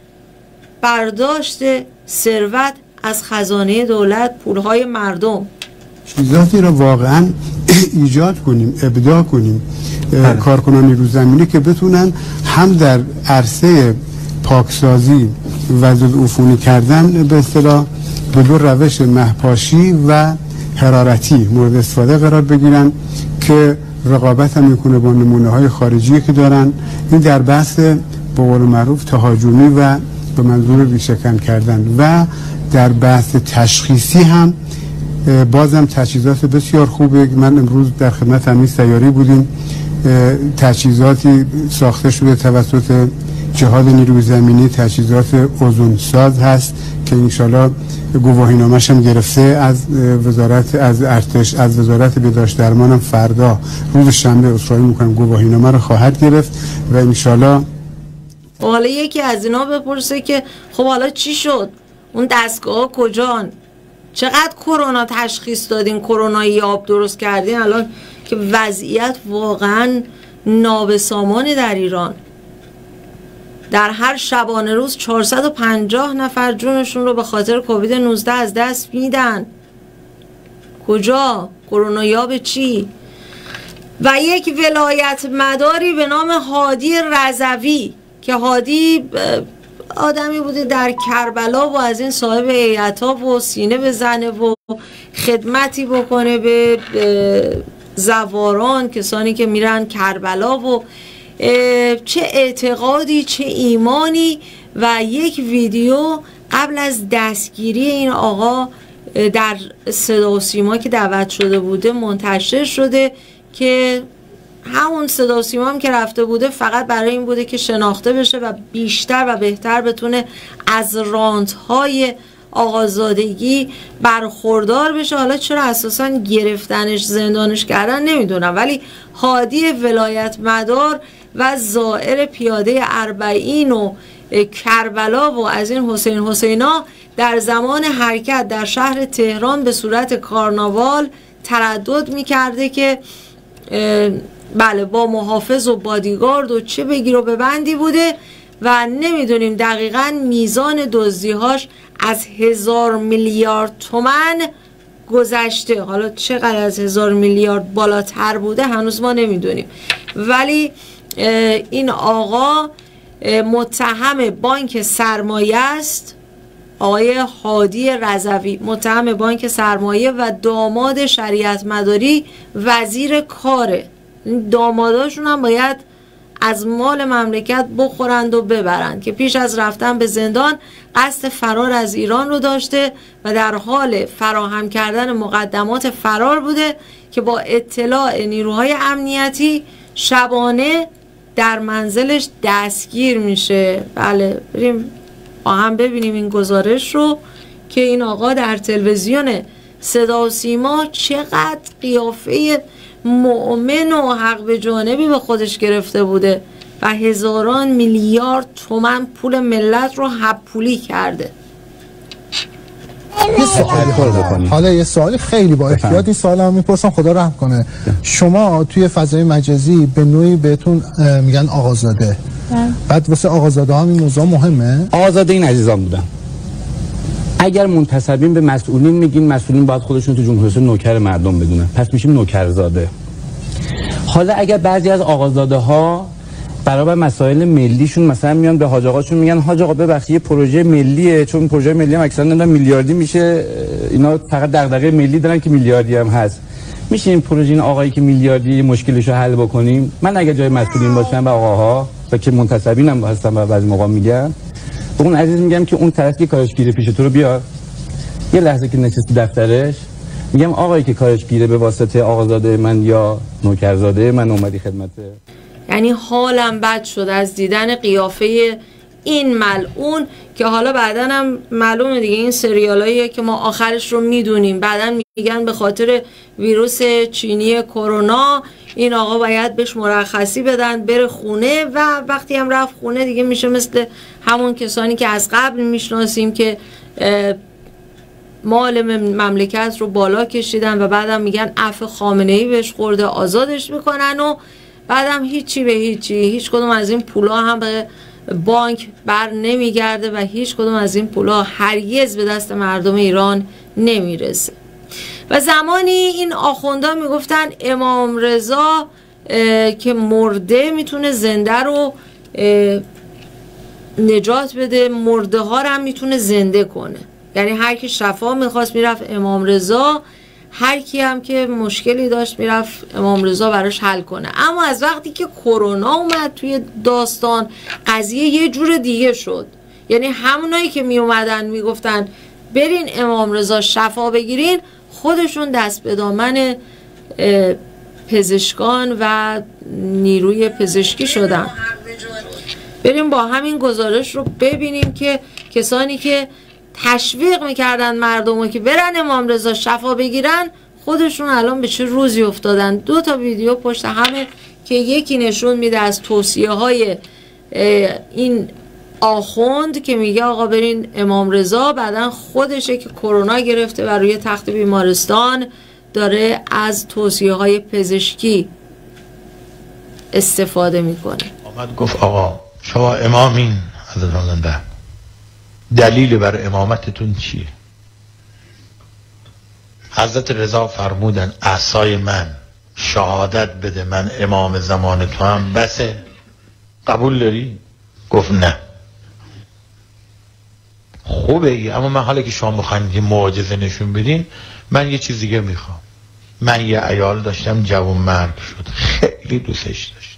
برداشت ثروت از خزانه دولت، پولهای مردم. چیزاتی رو واقعا ایجاد کنیم، ابداع کنیم، کارکنان نیروی زمینی که بتونن هم در عرصه پاکسازی و ضدعفونی کردن به اصطلاح به دو روش مهپاشی و حرارتی مورد استفاده قرار بگیرن که رقابت هم میکنه با نمونه های خارجی که دارن. این در بحث به قول معروف تهاجمی و به منظور ریشه‌کن کردن. و در بحث تشخیصی هم بازم تجهیزات بسیار خوبه. من امروز در خدمت امین سیاری بودیم، تجهیزاتی ساخته شده توسط جهاد نیروی زمینی، تجهیزات اوزونساز هست که انشالله گواهینامه‌اش هم گرفته از وزارت، از ارتش، از وزارت بهداشت درمان هم فردا روز شنبه اصراری میکنم گواهینامه رو خواهد گرفت و انشالله. حالا یکی از اینا بپرسه که خب حالا چی شد؟ اون دستگاه کجان؟ چقدر کرونا تشخیص دادین؟ کرونا یاب درست کردین؟ الان که وضعیت واقعا نابسامانی در ایران، در هر شبانه روز 450 نفر جونشون رو به خاطر کووید 19 از دست میدن. کجا؟ کرونا یاب چی؟ و یک ولایت مداری به نام هادی رضوی که هادی آدمی بوده در کربلا و از این صاحب هیئت‌ها و سینه بزنه و خدمتی بکنه به زواران، کسانی که میرن کربلا و چه اعتقادی چه ایمانی. و یک ویدیو قبل از دستگیری این آقا در صدا و سیما که دعوت شده بوده منتشر شده که همون صدا و سیما هم که رفته بوده فقط برای این بوده که شناخته بشه و بیشتر و بهتر بتونه از رانت‌های آقازادگی برخوردار بشه. حالا چرا اساسا گرفتنش زندانش کردن نمیدونم، ولی هادی ولایت مدار و زائر پیاده اربعین و کربلا و از این حسینا در زمان حرکت در شهر تهران به صورت کارناوال تردد میکرده که بله با محافظ و بادیگارد و چه بگیر و ببندی بوده و نمیدونیم دقیقاً میزان دزدی‌هاش از 1000 میلیارد تومان گذشته. حالا چقدر از 1000 میلیارد بالاتر بوده هنوز ما نمیدونیم، ولی این آقا متهم بانک سرمایه است. آقای هادی رضوی متهم بانک سرمایه و داماد شریعت مداری وزیر کاره. داماداشون هم باید از مال مملکت بخورند و ببرند که پیش از رفتن به زندان قصد فرار از ایران رو داشته و در حال فراهم کردن مقدمات فرار بوده که با اطلاع نیروهای امنیتی شبانه در منزلش دستگیر میشه. بله بریم با هم ببینیم این گزارش رو که این آقا در تلویزیون صدا و سیما چقدر قیافه مؤمن و حق به جانبی به خودش گرفته بوده و هزاران میلیارد تومان پول ملت رو حپولی کرده. یه سوالی حالا یه سوالی خیلی با احتیاط این سوالو میپرسم، خدا رحم کنه. شما توی فضای مجازی به نوعی بهتون میگن آقازاده، بعد واسه آقازاده هم این موضوع مهمه؟ آقازاده این عزیزان بودن. اگر منتسبین به مسئولین میگین مسئولین باید خودشون تو جمهوری اسلامی نوکر مردم بدونن، پس میشیم نوکرزاده. حالا اگر بعضی از آقازاده ها برای مسائل ملیشون مثلا میان به حاج آقاشون میگن حاج آقا ببخشید یه پروژه ملیه، چون پروژه ملی هم اکثرا نمیدونم میلیاردی میشه، اینا فقط دغدغه ملی دارن که میلیاردی هم هست، میشه این پروژه این آقایی که میلیاردی مشکلش رو حل بکنیم؟ من اگه جای مسئولین باشم و آقاها و که منتسبین هم هستم و بعضی موقع میگم به اون عزیز میگم که اون طرف که کارش گیره پیش تو رو بیار، یه لحظه که نشستی دفترش میگم آقایی که کارش گیره به واسطه آقازاده من یا نوکرزاده من اومدی خدمته. یعنی حالم بد شد از دیدن قیافه این ملعون که حالا بعدن هم معلومه دیگه این سریالاییه که ما آخرش رو میدونیم. بعدن میگن به خاطر ویروس چینی کرونا این آقا باید بهش مرخصی بدن بره خونه و وقتی هم رفت خونه دیگه میشه مثل همون کسانی که از قبل میشناسیم که مال مملکت رو بالا کشیدن و بعدم میگن عفو خامنه‌ای بهش خورده آزادش میکنن و بعدم هیچی به هیچی، هیچ کدوم از این پولا هم به بانک بر نمیگرده و هیچ کدوم از این پولا هرگز به دست مردم ایران نمیرسه. و زمانی این آخوندا میگفتن امام رضا که مرده میتونه زنده رو نجات بده، مرده ها رو هم میتونه زنده کنه. یعنی هر کی شفا میخواست میرفت امام رضا، هر کی هم که مشکلی داشت میرفت امام رضا براش حل کنه. اما از وقتی که کرونا اومد توی داستان قضیه یه جور دیگه شد. یعنی همونایی که می اومدن میگفتن برین امام رضا شفا بگیرین خودشون دست به دامن پزشکان و نیروی پزشکی شدن. بریم با همین گزارش رو ببینیم که کسانی که تشویق میکردن مردم که برن امام رضا شفا بگیرن خودشون الان به چه روزی افتادن. 2 تا ویدیو پشت همه که یکی نشون میده از توصیه های این آخوند که میگه آقا برین امام رضا، بعدن خودشه که کرونا گرفته و روی تخت بیمارستان داره از توصیه های پزشکی استفاده میکنه. آمد گفت آقا شما امامین حضرت ده، دلیل بر امامتتون چیه؟ حضرت رضا فرمودن عصای من شهادت بده من امام زمان تو هم بسه، قبول داری؟ گفت نه. خوبه ای، اما من حالا که شما میخواین یه معجزه نشون بدین من یه چیز دیگه میخوام. من یه عیال داشتم جوان مرگ شد، خیلی دوستش داشتم،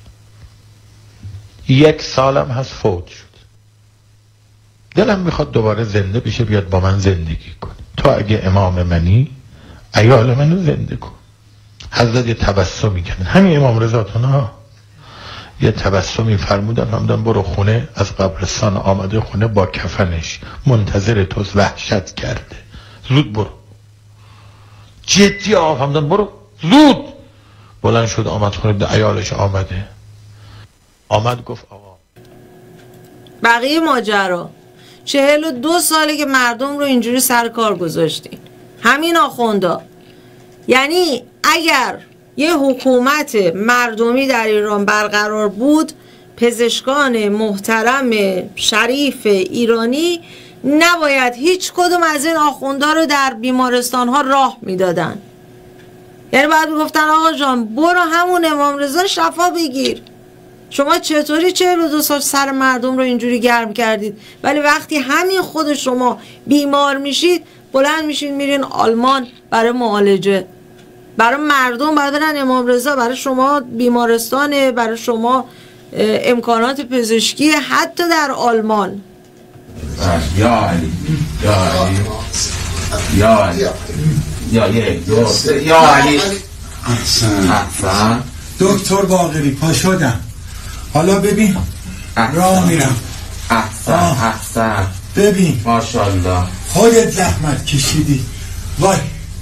1 سالم هست فوت شد، دلم میخواد دوباره زنده بشه بیاد با من زندگی کنه. تو اگه امام منی عیال منو زنده کن. حضرت یه تبسمی کردن، همین امام رضاتون ها یه تبسمی فرمودن، همدن برو خونه، از قبرستان آمده خونه با کفنش منتظر توست، وحشت کرده، زود برو. جدی همدن برو زود. بلند شد آمد خونه، عیالش آمده، آمد گفت آقا بقیه ماجرا 42 ساله که مردم رو اینجوری سر کار گذاشتین همین آخوندا. یعنی اگر یه حکومت مردمی در ایران برقرار بود، پزشکان محترم شریف ایرانی نباید هیچ کدوم از این آخوندا رو در بیمارستان ها راه میدادن. یعنی باید میگفتن آقا جان برو همون امام رضا شفا بگیر. شما چطوری 42 سال سر مردم رو اینجوری گرم کردید، ولی وقتی همین خود شما بیمار میشید بلند میشین میرین آلمان برای معالجه. برای مردم باید برن امام رضا، برای شما بیمارستانه، برای شما امکانات پزشکی حتی در آلمان. یا علی یا علی یا علی یا یک دو سه یا علی. احسن دکتر باقری پا شدم، حالا ببین راه میرم. احسن ببین ماشاءالله خودت زحمت کشیدی. وای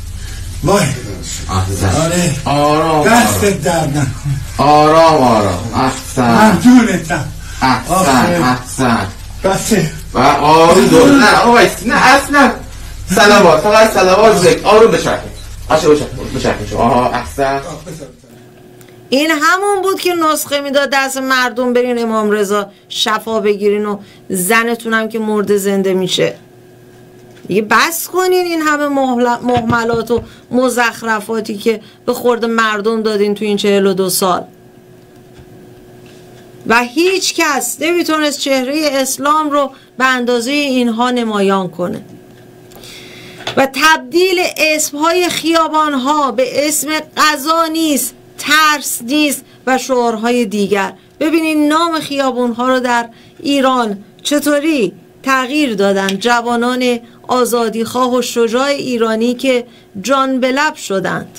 آره آرام دستت درد نکنه. آرام احسن ممنونتم. احسن بسه آروم دور نه آقا نه اصلا صلوات فقط صلوات ذکر آروم بچرخید بچرخید. آها احسن. این همون بود که نسخه میداد دست مردم برین امام رضا شفا بگیرین و زنتونم که مرده زنده میشه. دیگه بس کنین این همه مهملات و مزخرفاتی که به خورد مردم دادین تو این 42 سال و هیچ کس نمیتونست چهره اسلام رو به اندازه اینها نمایان کنه و تبدیل اسمهای خیابانها به اسم غذا نیست، ترس نیست و شعارهای دیگر. ببینید نام خیابانها رو در ایران چطوری تغییر دادن جوانان آزادیخواه و شجاع ایرانی که جان به لب شدند.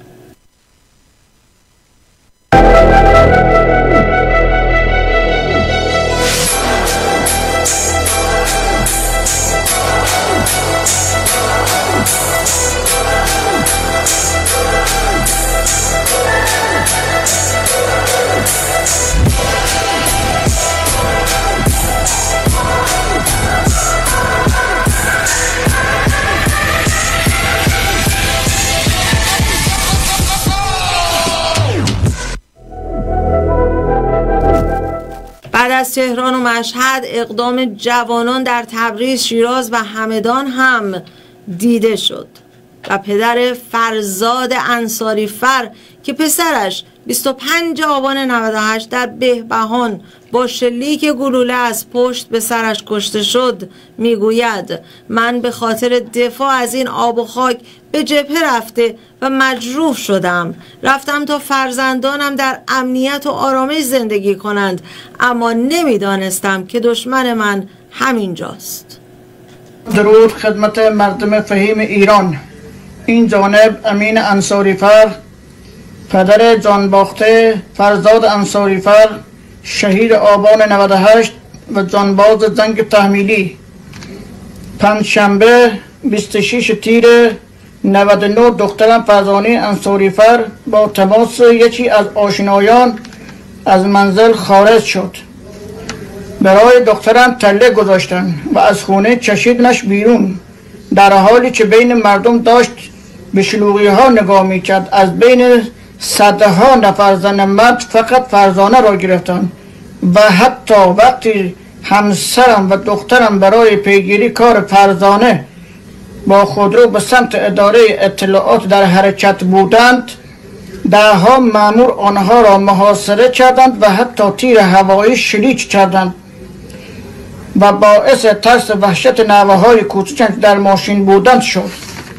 بعد از تهران و مشهد اقدام جوانان در تبریز، شیراز و همدان هم دیده شد و پدر فرزاد انصاری فر که پسرش 25 آبان 98 در بهبهان با شلیک گلوله از پشت به سرش کشته شد میگوید من به خاطر دفاع از این آب و خاک به جبهه رفته و مجروح شدم. رفتم تا فرزندانم در امنیت و آرامش زندگی کنند، اما نمیدانستم که دشمن من همینجاست. درود خدمت مردم فهیم ایران. این جانب امین انصاری فر، پدر جانباخته فرزاد انصاری فر، شهید آبان 98 و جانباز جنگ تحمیلی. پنجشنبه 26 تیر 99 دخترم فرزانه انصاری فر با تماس یکی از آشنایان از منزل خارج شد. برای دخترم تله گذاشتن و از خونه کشیدنش بیرون، در حالی که بین مردم داشت به شلوغی ها نگاه میکرد. از بین صدها نفر زن مرد فقط فرزانه را گرفتن و حتی وقتی همسرم و دخترم برای پیگیری کار فرزانه با خودرو به سمت اداره اطلاعات در حرکت بودند، دهها مأمور آنها را محاصره کردند و حتی تیر هوایی شلیک کردند و باعث ترس وحشت نوه‌های کوچک در ماشین بودند شد.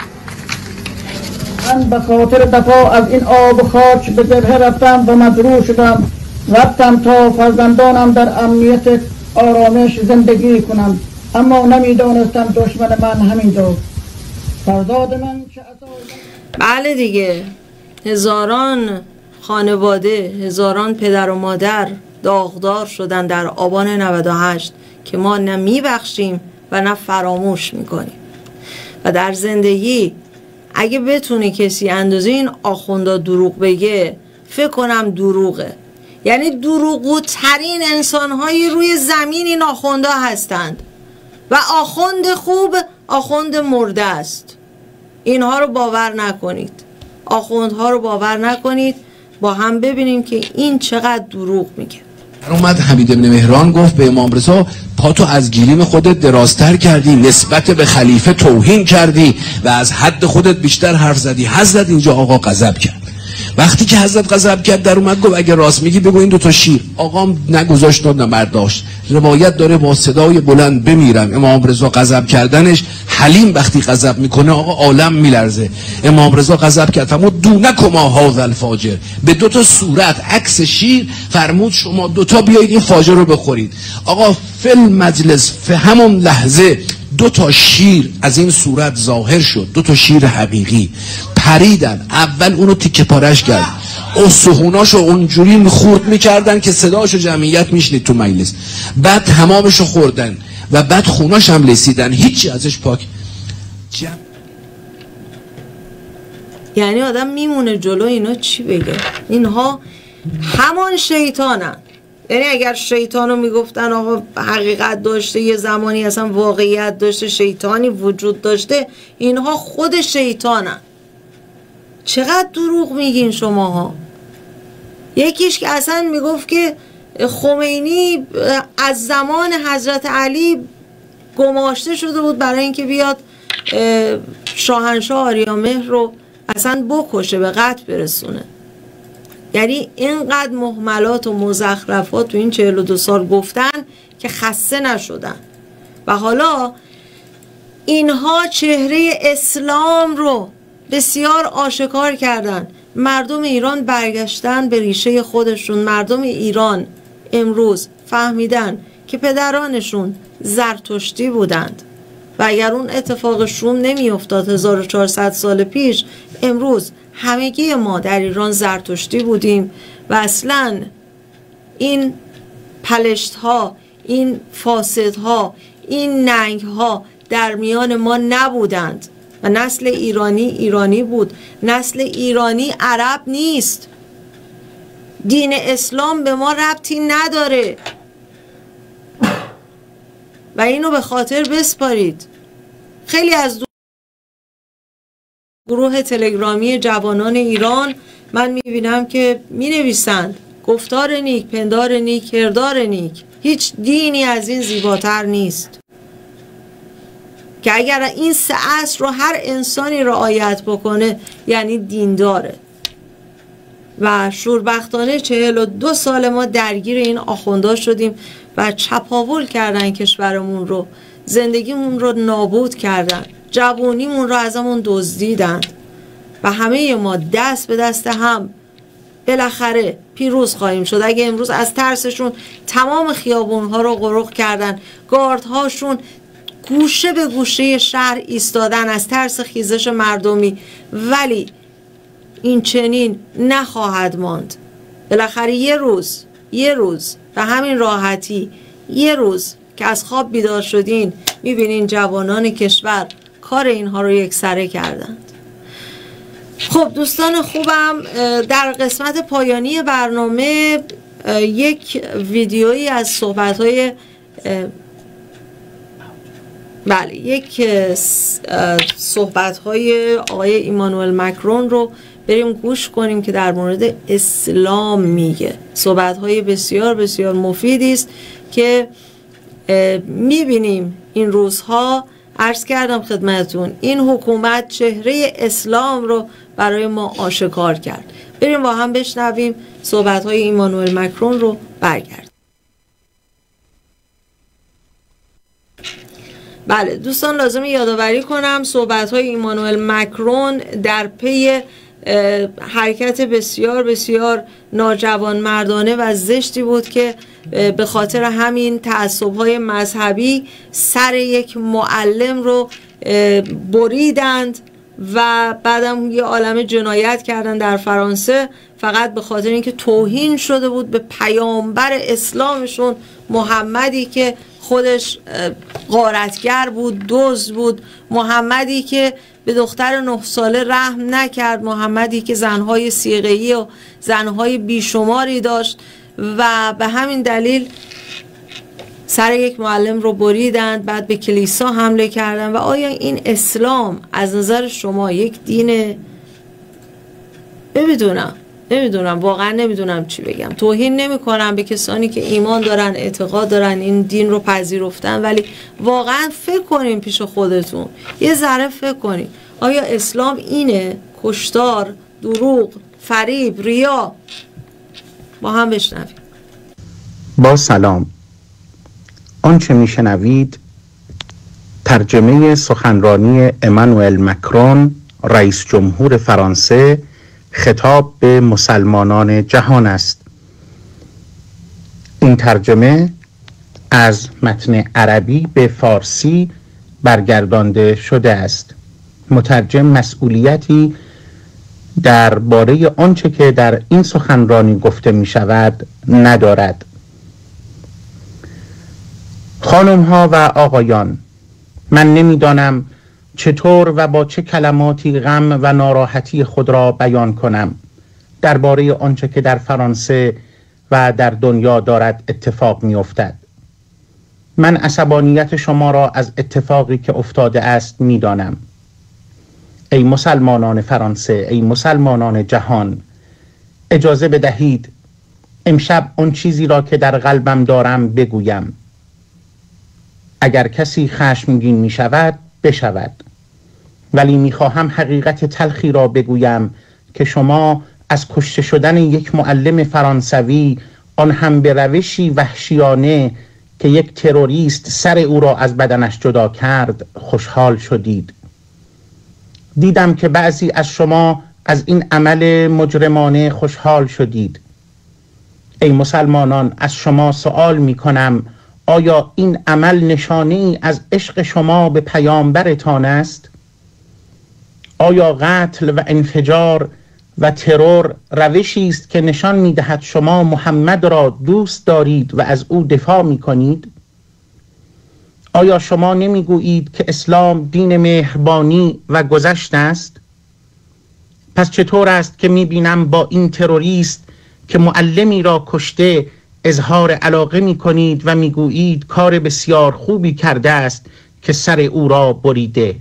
من به خاطر دفاع از این آب و خاک به جبهه رفتم و مجروح شدم. رفتم تا فرزندانم در امنیت آرامش زندگی کنند، اما نمیدانستم دشمن من همینجاست. فرزاد من که بله دیگه، هزاران خانواده، هزاران پدر و مادر داغدار شدن در آبان 98 که ما نه میبخشیم و نه فراموش میکنیم. و در زندگی اگه بتونه کسی اندازه این آخوندا دروغ بگه، فکر کنم دروغه. یعنی دروغگو ترین انسانهایی روی زمین این آخوندا هستند و آخوند خوب آخوند مرده است. اینها رو باور نکنید. آخوندها رو باور نکنید، با هم ببینیم که این چقدر دروغ میگه. اومد حمید بن مهران گفت به امام رضا پاتو از گیریم خودت درازتر کردی، نسبت به خلیفه توهین کردی و از حد خودت بیشتر حرف زدی. حضرت اینجا آقا غضب کرد. وقتی که حضرت غضب کرد در اومد گفت اگه راست میگی بگو این دوتا شیر. آقا نگذاشت نه برداشت. روایت داره با صدای بلند بمیرم. امام رضا غضب کردنش، حلیم وقتی غضب میکنه آقا عالم میلرزه. امام رضا غضب کرد اما دونکما هذا الفاجر، به دوتا صورت عکس شیر فرمود شما دوتا بیایید این فاجر رو بخورید. آقا فل مجلس في همون لحظه دوتا شیر از این صورت ظاهر شد، دوتا شیر حقیقی پریدن. اول اونو تیکه پارش کرد، استخوناشو اونجوری میخورد میکردن که صداشو جمعیت میشنید تو مجلس، بعد تمامشو خوردن و بعد خوناش هم لسیدن، هیچی ازش پاک. یعنی آدم میمونه جلو اینا چی بگه؟ اینها همان شیطانن. یعنی اگر شیطانو میگفتن آقا حقیقت داشته، یه زمانی اصلا واقعیت داشته، شیطانی وجود داشته، اینها خود شیطانن. چقدر دروغ میگین شماها. یکیش که اصلا میگفت که خمینی از زمان حضرت علی گماشته شده بود برای اینکه بیاد شاهنشاه آریامهر رو اصلا بکشه، به قتل برسونه. یعنی اینقدر مهملات و مزخرفات تو این 42 سال گفتن که خسته نشدن. و حالا اینها چهره اسلام رو بسیار آشکار کردن. مردم ایران برگشتن به ریشه خودشون. مردم ایران امروز فهمیدن که پدرانشون زرتشتی بودند و اگر اون اتفاق شوم نمی افتاد 1400 سال پیش، امروز همگی ما در ایران زرتشتی بودیم و اصلا این پلشت ها، این فاسد ها، این ننگ ها در میان ما نبودند و نسل ایرانی ایرانی بود. نسل ایرانی عرب نیست. دین اسلام به ما ربطی نداره و اینو به خاطر بسپارید. خیلی از گروه تلگرامی جوانان ایران من میبینم که مینویسند گفتار نیک، پندار نیک، کردار نیک. هیچ دینی از این زیباتر نیست که اگر این 3 اصل رو هر انسانی رعایت بکنه یعنی دینداره. و شوربختانه 42 سال ما درگیر این آخوندا شدیم و چپاول کردن کشورمون رو، زندگیمون رو نابود کردن، جوونیمون رو ازمون دزدیدن و همه ما دست به دست هم بالاخره پیروز خواهیم شد. اگه امروز از ترسشون تمام خیابونها رو غرق کردن، گاردهاشون گوشه به گوشه شهر ایستادن از ترس خیزش مردمی، ولی این چنین نخواهد ماند. بالاخره یه روز به همین راحتی، یه روز که از خواب بیدار شدین میبینین جوانان کشور کار اینها رو یکسره کردند. خب دوستان خوبم، در قسمت پایانی برنامه یک ویدیویی از صحبت‌های صحبت‌های آقای ایمانوئل مکرون رو بریم گوش کنیم که در مورد اسلام میگه. صحبت‌های بسیار بسیار مفیدی است که میبینیم این روزها. عرض کردم خدمتون این حکومت چهره اسلام رو برای ما آشکار کرد. بریم با هم بشنویم صحبت‌های ایمانوئل مکرون رو. برگرد. بله دوستان، لازم یادآوری کنم صحبت‌های ایمانوئل مکرون در پی حرکت بسیار بسیار ناجوانمردانه و زشتی بود که به خاطر همین تعصب‌های مذهبی سر یک معلم رو بریدند و بعدم یه عالمه جنایت کردن در فرانسه فقط به خاطر اینکه توهین شده بود به پیامبر اسلامشون، محمدی که خودش غارتگر بود، دزد بود، محمدی که به دختر 9 ساله رحم نکرد، محمدی که زنهای صیغه‌ای و زنهای بیشماری داشت و به همین دلیل سر یک معلم رو بریدند، بعد به کلیسا حمله کردند. و آیا این اسلام از نظر شما یک دین نمیدونم واقعا نمیدونم چی بگم. توهین نمی کنم به کسانی که ایمان دارن، اعتقاد دارن، این دین رو پذیرفتن، ولی واقعا فکر کنین پیش خودتون، یه ذره فکر کنین آیا اسلام اینه؟ کشتار، دروغ، فریب، ریا؟ با هم بشنویم. با سلام. آنچه میشنوید ترجمه سخنرانی امانوئل مکرون رئیس جمهور فرانسه خطاب به مسلمانان جهان است. این ترجمه از متن عربی به فارسی برگردانده شده است. مترجم مسئولیتی درباره آنچه که در این سخنرانی گفته می شود ندارد. خانم ها و آقایان، من نمیدانم چطور و با چه کلماتی غم و ناراحتی خود را بیان کنم درباره آنچه که در فرانسه و در دنیا دارد اتفاق می افتد. من عصبانیت شما را از اتفاقی که افتاده است می دانم. ای مسلمانان فرانسه، ای مسلمانان جهان، اجازه بدهید امشب آن چیزی را که در قلبم دارم بگویم. اگر کسی خشمگین می شود بشود، ولی می خواهم حقیقت تلخی را بگویم که شما از کشته شدن یک معلم فرانسوی، آن هم به روشی وحشیانه که یک تروریست سر او را از بدنش جدا کرد، خوشحال شدید. دیدم که بعضی از شما از این عمل مجرمانه خوشحال شدید. ای مسلمانان، از شما سوال می کنم، آیا این عمل نشانه‌ای از عشق شما به پیامبرتان است؟ آیا قتل و انفجار و ترور روشی است که نشان می‌دهد شما محمد را دوست دارید و از او دفاع می‌کنید؟ آیا شما نمی‌گویید که اسلام دین مهربانی و گذشت است؟ پس چطور است که می‌بینم با این تروریست که معلمی را کشته اظهار علاقه می کنید و می گویید کار بسیار خوبی کرده است که سر او را بریده؟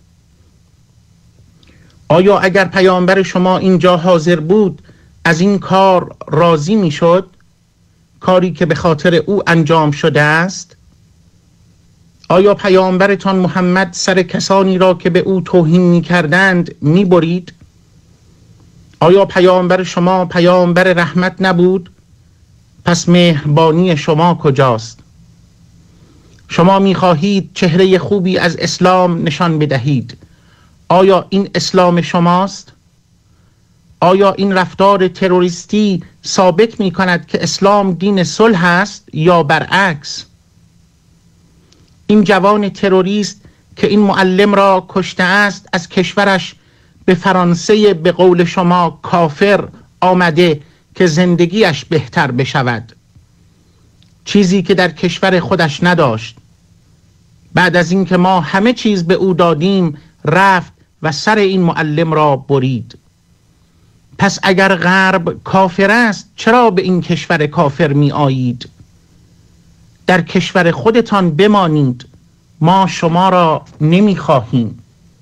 آیا اگر پیامبر شما اینجا حاضر بود از این کار راضی می شد؟ کاری که به خاطر او انجام شده است؟ آیا پیامبرتان محمد سر کسانی را که به او توهین می کردند می برید؟ آیا پیامبر شما پیامبر رحمت نبود؟ پس مهربانی شما کجاست؟ شما می‌خواهید چهره خوبی از اسلام نشان بدهید. آیا این اسلام شماست؟ آیا این رفتار تروریستی ثابت می‌کند که اسلام دین صلح است یا برعکس؟ این جوان تروریست که این معلم را کشته است از کشورش به فرانسه به قول شما کافر آمده که زندگیش بهتر بشود، چیزی که در کشور خودش نداشت. بعد از اینکه ما همه چیز به او دادیم رفت و سر این معلم را برید. پس اگر غرب کافر است چرا به این کشور کافر می آیید؟ در کشور خودتان بمانید، ما شما را نمی خواهیم.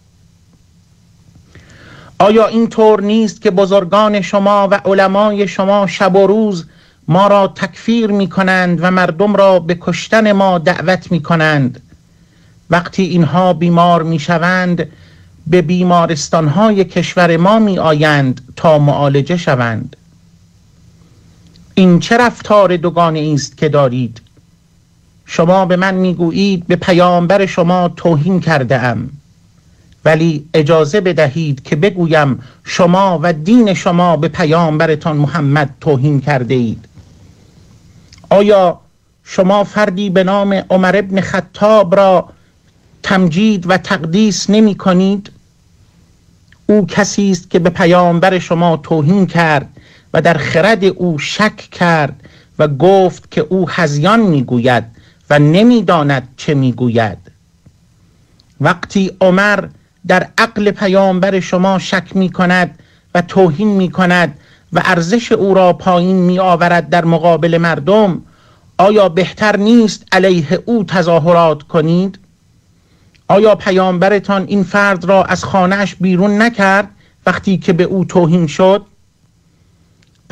آیا این طور نیست که بزرگان شما و علمای شما شب و روز ما را تکفیر می کنند و مردم را به کشتن ما دعوت می کنند؟ وقتی اینها بیمار می شوند به بیمارستانهای کشور ما می آیند تا معالجه شوند. این چه رفتار دوگانه است که دارید؟ شما به من می گویید به پیامبر شما توهین کرده ام، ولی اجازه بدهید که بگویم شما و دین شما به پیامبرتان محمد توهین کرده اید. آیا شما فردی به نام عمر ابن خطاب را تمجید و تقدیس نمی کنید؟ او کسی است که به پیامبر شما توهین کرد و در خرد او شک کرد و گفت که او هذیان میگوید و نمیداند چه میگوید. وقتی عمر در عقل پیامبر شما شک می کند و توهین می کند و ارزش او را پایین می آورد در مقابل مردم، آیا بهتر نیست علیه او تظاهرات کنید؟ آیا پیامبرتان این فرد را از خانه‌اش بیرون نکرد وقتی که به او توهین شد؟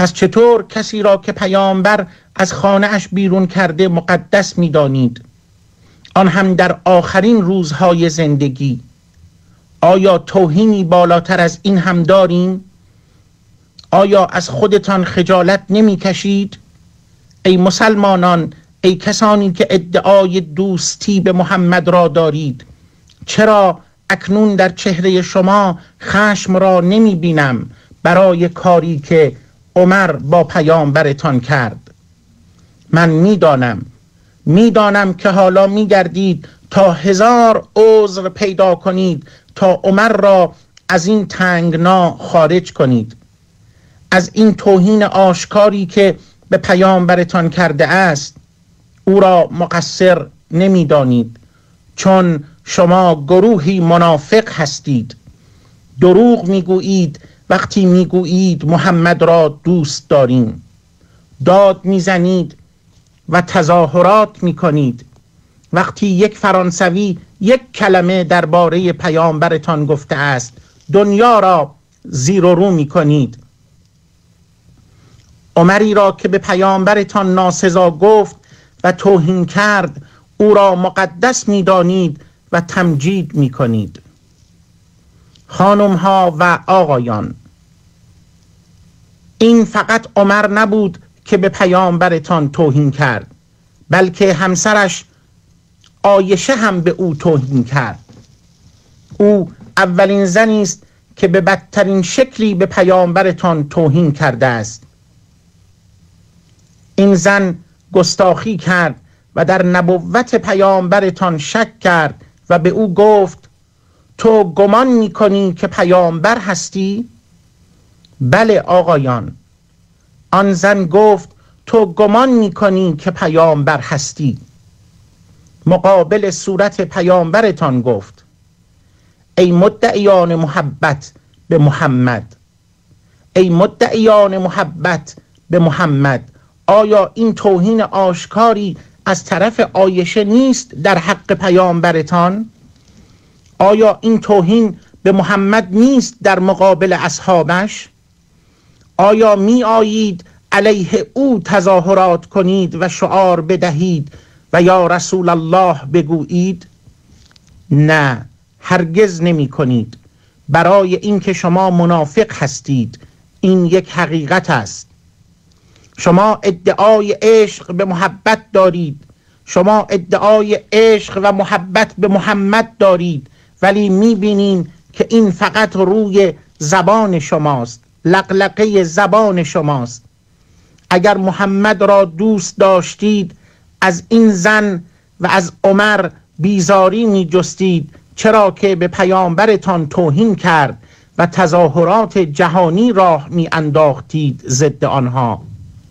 پس چطور کسی را که پیامبر از خانه اش بیرون کرده مقدس می دانید، آن هم در آخرین روزهای زندگی؟ آیا توهینی بالاتر از این هم داریم؟ آیا از خودتان خجالت نمی کشید؟ ای مسلمانان، ای کسانی که ادعای دوستی به محمد را دارید، چرا اکنون در چهره شما خشم را نمی بینم برای کاری که عمر با پیامبرتان کرد؟ من میدانم که حالا میگردید تا 1000 عذر پیدا کنید تا عمر را از این تنگنا خارج کنید، از این توهین آشکاری که به پیامبرتان کرده است. او را مقصر نمیدانید، چون شما گروهی منافق هستید. دروغ میگویید وقتی میگویید محمد را دوست داریم، داد میزنید و تظاهرات میکنید وقتی یک فرانسوی یک کلمه درباره پیامبرتان گفته است، دنیا را زیر و رو میکنید. عمری را که به پیامبرتان ناسزا گفت و توهین کرد، او را مقدس میدانید و تمجید میکنید. خانم ها و آقایان، این فقط عمر نبود که به پیامبرتان توهین کرد، بلکه همسرش عایشه هم به او توهین کرد. او اولین زنی است که به بدترین شکلی به پیامبرتان توهین کرده است. این زن گستاخی کرد و در نبوت پیامبرتان شک کرد و به او گفت تو گمان می‌کنی که پیامبر هستی؟ بله آقایان. آن زن گفت تو گمان می‌کنی که پیامبر هستی. مقابل صورت پیامبرتان گفت ای مدعیان محبت به محمد، ای مدعیان محبت به محمد، آیا این توهین آشکاری از طرف عایشه نیست در حق پیامبرتان؟ آیا این توهین به محمد نیست در مقابل اصحابش؟ آیا می آیید علیه او تظاهرات کنید و شعار بدهید و یا رسول الله بگویید؟ نه، هرگز نمی کنید. برای اینکه شما منافق هستید. این یک حقیقت است. شما ادعای عشق به محبت دارید، شما ادعای عشق و محبت به محمد دارید، ولی میبینین که این فقط روی زبان شماست، لقلقه زبان شماست. اگر محمد را دوست داشتید از این زن و از عمر بیزاری می جستید، چرا که به پیامبرتان توهین کرد و تظاهرات جهانی راه می انداختید ضد آنها.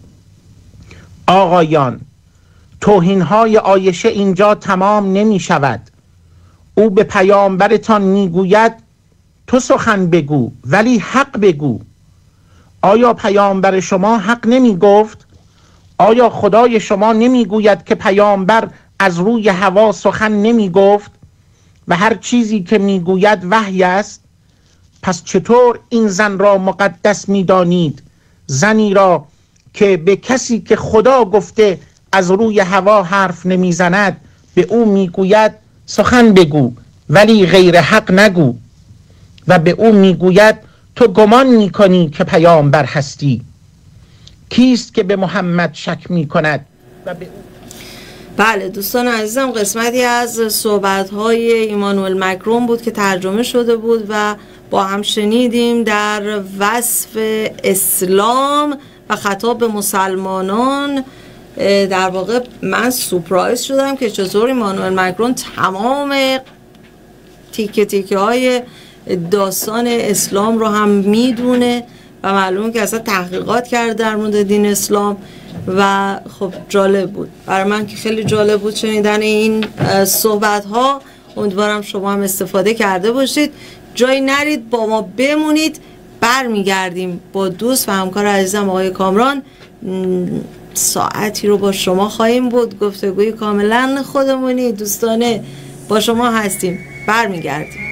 آقایان، توهین‌های عایشه اینجا تمام نمی شود. او به پیامبرتان می گوید تو سخن بگو ولی حق بگو. آیا پیامبر شما حق نمی گفت؟ آیا خدای شما نمی گوید که پیامبر از روی هوا سخن نمی گفت و هر چیزی که می گوید وحی است؟ پس چطور این زن را مقدس می دانید؟ زنی را که به کسی که خدا گفته از روی هوا حرف نمی زند به او می گوید سخن بگو ولی غیر حق نگو، و به او می گوید تو گمان می کنی که پیامبر هستی. کیست که به محمد شک می کند و به او... بله دوستان عزیزم، قسمتی از صحبت‌های ایمانوئل مکرون بود که ترجمه شده بود و با هم شنیدیم در وصف اسلام و خطاب به مسلمانان. در واقع من سورپرایز شدم که چطور ایمانوئل مکرون تمام تیکه تیکه های داستان اسلام رو هم میدونه و معلومه که اصلا تحقیقات کرده در مورد دین اسلام و خب جالب بود برای من که خیلی جالب بود شنیدن این صحبت ها. امیدوارم شما هم استفاده کرده باشید. جایی نرید، با ما بمونید. برمیگردیم با دوست و همکار عزیزم آقای کامران. ساعتی رو با شما خواهیم بود، گفتگوی کاملا خودمونی دوستانه با شما هستیم. برمیگردیم.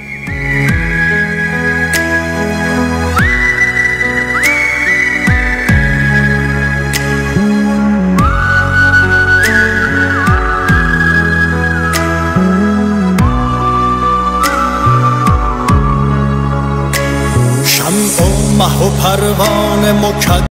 تو پروانه